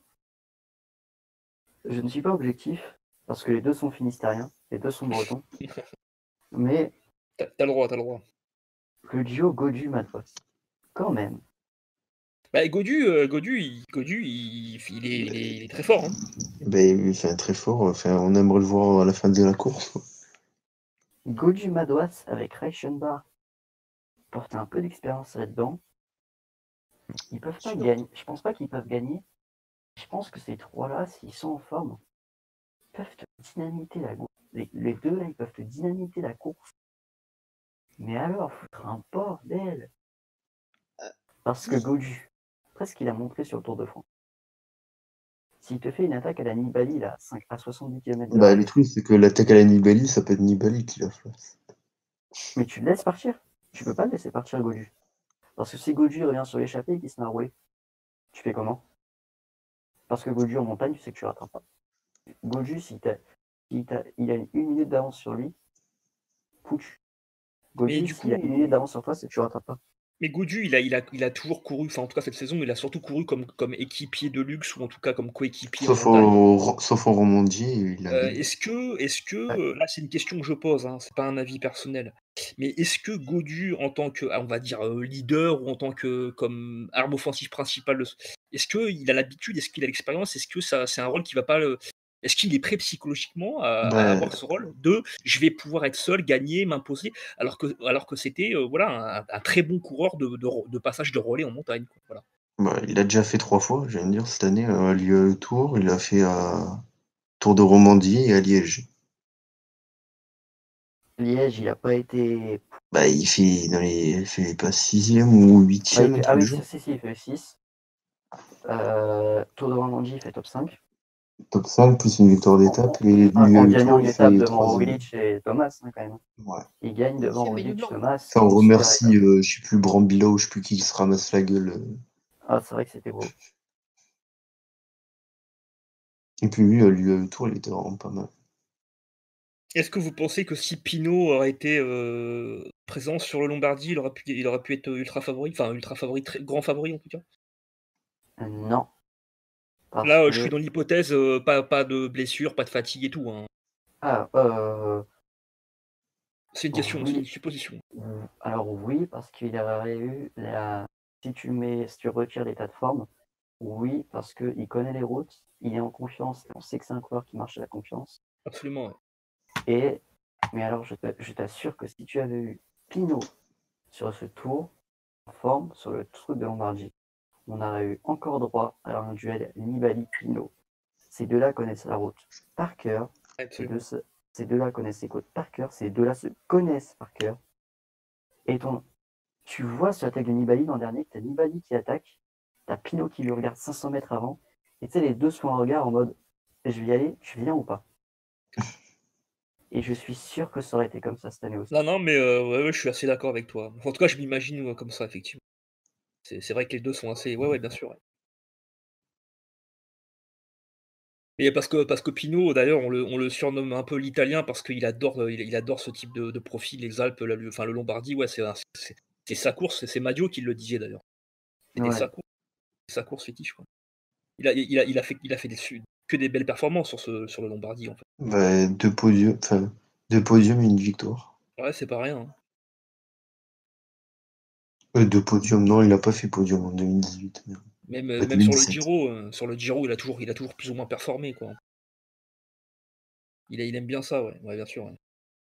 je ne suis pas objectif parce que les deux sont finistériens, les deux sont bretons. Mais T'as t'as le droit, t'as le droit. le duo Godu-Matos, quand même. Bah, Godu, euh, Godu, il, Godu il, il, est, il, est, il est très fort. Hein. Ben, il fait très fort, enfin, on aimerait le voir à la fin de la course. Godu-Madois avec Reichenbach porte un peu d'expérience là-dedans. Ils peuvent pas Surtout. gagner. Je pense pas qu'ils peuvent gagner. Je pense que ces trois-là, s'ils sont en forme, peuvent te dynamiter la course. Les, les deux là, ils peuvent te dynamiter la course. Mais alors, foutre un bordel. Euh, Parce que oui. Godu, après ce qu'il a montré sur le Tour de France, s'il te fait une attaque à la Nibali là, cinq à soixante-dix kilomètres de Bah, là, le truc, c'est que l'attaque à la Nibali, ça peut être Nibali qui la fasse. mais tu le laisses partir. Tu peux pas le laisser partir Godu. Parce que si Godu revient sur l'échappée et qu'il se met à rouler, tu fais comment? Parce que Godu en montagne, tu sais que tu ne rattrapes pas. Godu, si t'as, si t'as, il a une minute d'avance sur lui, foutu. Mais Godu, du s'il a coup, une minute d'avance sur toi, c'est que tu ne rattrapes pas. Mais Godu, il a, il, a, il a toujours couru, enfin en tout cas cette saison, il a surtout couru comme, comme équipier de luxe ou en tout cas comme coéquipier en Sauf montagne. au, sauf au Romandie, il a Euh, gagné. est-ce que, est-ce que, là c'est une question que je pose, hein, c'est pas un avis personnel, mais est-ce que Godu en tant que, on va dire euh, leader ou en tant que comme arme offensive principale, de- est-ce qu'il a l'habitude, est-ce qu'il a l'expérience, est-ce que ça, c'est un rôle qui va pas le, est-ce qu'il est prêt psychologiquement à, à Ben, avoir ce rôle de, je vais pouvoir être seul, gagner, m'imposer, alors que, alors que c'était, euh, voilà, un, un très bon coureur de, de, de passage de relais en montagne, quoi, voilà. bah, il a déjà fait trois fois, j'allais dire, cette année, à le Tour. Il a fait à Tour de Romandie et à Liège. Liège, il n'a pas été. Bah, il fait dans les, il fait pas sixième ou Ouais, il huitième fait- Ah tous les oui, jours. si, si, il fait six. Euh, Tour de Romandie, il fait top cinq. Top cinq plus une victoire d'étape et En, en le gagnant Tour, une il étape fait devant troisième. Roglic et Thomas, hein, quand même. Ouais. Il gagne Il devant fait maillot Roglic, blanc. Thomas. Ça, on une super remercie, étape. euh, je sais plus, Brambilla ou je sais plus qui se ramasse la gueule. euh. Ah, c'est vrai que c'était beau. Et puis lui, à le Tour, il était vraiment pas mal. Est-ce que vous pensez que si Pinot aurait été euh, présent sur le Lombardie, il aurait pu, il aurait pu être ultra favori, enfin ultra favori, très grand favori en tout cas? Euh, Non. Parce Là, euh, je suis que. dans l'hypothèse, euh, pas, pas de blessure, pas de fatigue et tout. Hein. Ah, euh, C'est une question, c'est oui. une supposition. Alors oui, parce qu'il aurait eu la. Si tu mets, si tu retires l'état de forme, oui, parce qu'il connaît les routes, il est en confiance, et on sait que c'est un coureur qui marche à la confiance. Absolument. Ouais. Et mais alors je te- je t'assure que si tu avais eu Pinot sur ce tour, en forme, sur le truc de Lombardie, on aurait eu encore droit à un duel Nibali-Pinot. Ces deux-là connaissent la route par cœur. Ces Absolument. deux, ces deux-là connaissent les côtes par cœur. Ces deux-là se connaissent par cœur. Et ton, tu vois sur l'attaque de Nibali l'an dernier que tu as Nibali qui attaque, tu as Pinot qui lui regarde cinq cents mètres avant. Et tu sais, les deux sont en regard en mode je vais y aller, tu viens ou pas? Et je suis sûr que ça aurait été comme ça cette année aussi. Non, non, mais euh, ouais, ouais, je suis assez d'accord avec toi. En tout cas, je m'imagine ouais, comme ça, effectivement. C'est c'est vrai que les deux sont assez. Ouais, ouais, bien sûr. Ouais. Et parce que, parce que Pinot, d'ailleurs, on le, on le surnomme un peu l'italien parce qu'il adore, euh, il, il adore ce type de, de profil, les Alpes, la- le- enfin le Lombardie, ouais, c'est un- c'est c'est sa course, c'est Madio qui le disait d'ailleurs. C'était Ouais. sa course, sa course fétiche, quoi. Il a, il a, il a fait, il a fait des, que des belles performances sur, ce, sur le Lombardie, en fait. Bah, deux podiums, enfin, deux podiums et une victoire. Ouais, c'est pas rien. Hein. Euh, deux podiums, non, il a pas fait podium en deux mille dix-huit. Mais... Même, Bah, même sur le deux mille dix-sept. Giro, euh, sur le Giro, il a toujours, il a toujours plus ou moins performé, quoi. Il, a, il aime bien ça, ouais, ouais bien sûr. Ouais.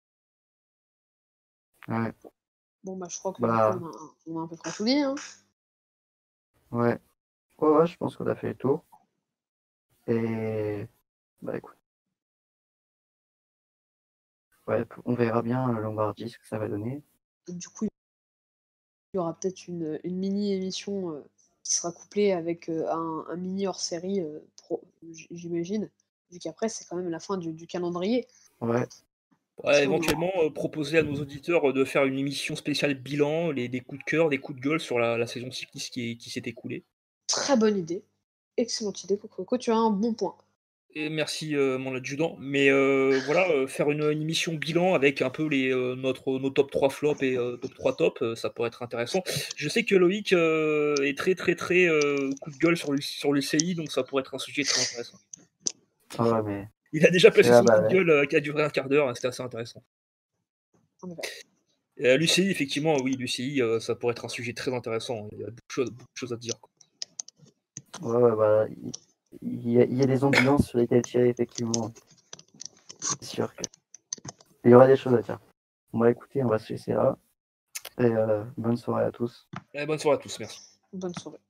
Ouais. Bon, bah, je crois que Bah. du coup, on, a, on a à peu près tout dit. Hein. Ouais. Ouais, ouais, je pense qu'on a fait le tour. Et bah écoute. Ouais, on verra bien le Lombardie, ce que ça va donner. Et du coup, il y aura peut-être une, une mini-émission euh, qui sera couplée avec euh, un, un mini hors-série, euh, j'imagine, vu qu'après, c'est quand même la fin du, du calendrier. Ouais. Ouais, éventuellement, euh, proposer à nos auditeurs de faire une émission spéciale bilan, les, des coups de cœur, des coups de gueule sur la, la saison cycliste qui, qui s'est écoulée. Très bonne idée. Excellente idée, Coco. Tu as un bon point. Et merci euh, mon adjudant. Mais euh, voilà, euh, faire une, une émission bilan avec un peu les, euh, notre, nos top trois flops et euh, top trois tops, euh, ça pourrait être intéressant. Je sais que Loïc euh, est très très très euh, coup de gueule sur, le, sur l'U C I, donc ça pourrait être un sujet très intéressant. Ah ouais, mais... Il a déjà placé là, son bah, coup de ouais. gueule euh, qui a duré un quart d'heure, hein, c'était assez intéressant. Euh, L'U C I, effectivement, oui, l'U C I, euh, ça pourrait être un sujet très intéressant. Il y a beaucoup de choses, beaucoup de choses à dire. Quoi. Ouais, ouais, bah, il, il, y a, il y a des ambulances sur lesquelles tirer, effectivement. C'est sûr que... Il y aura des choses à dire. Bon, bah écoutez, on va se laisser là. Et euh, bonne soirée à tous. Et bonne soirée à tous, merci. Bonne soirée.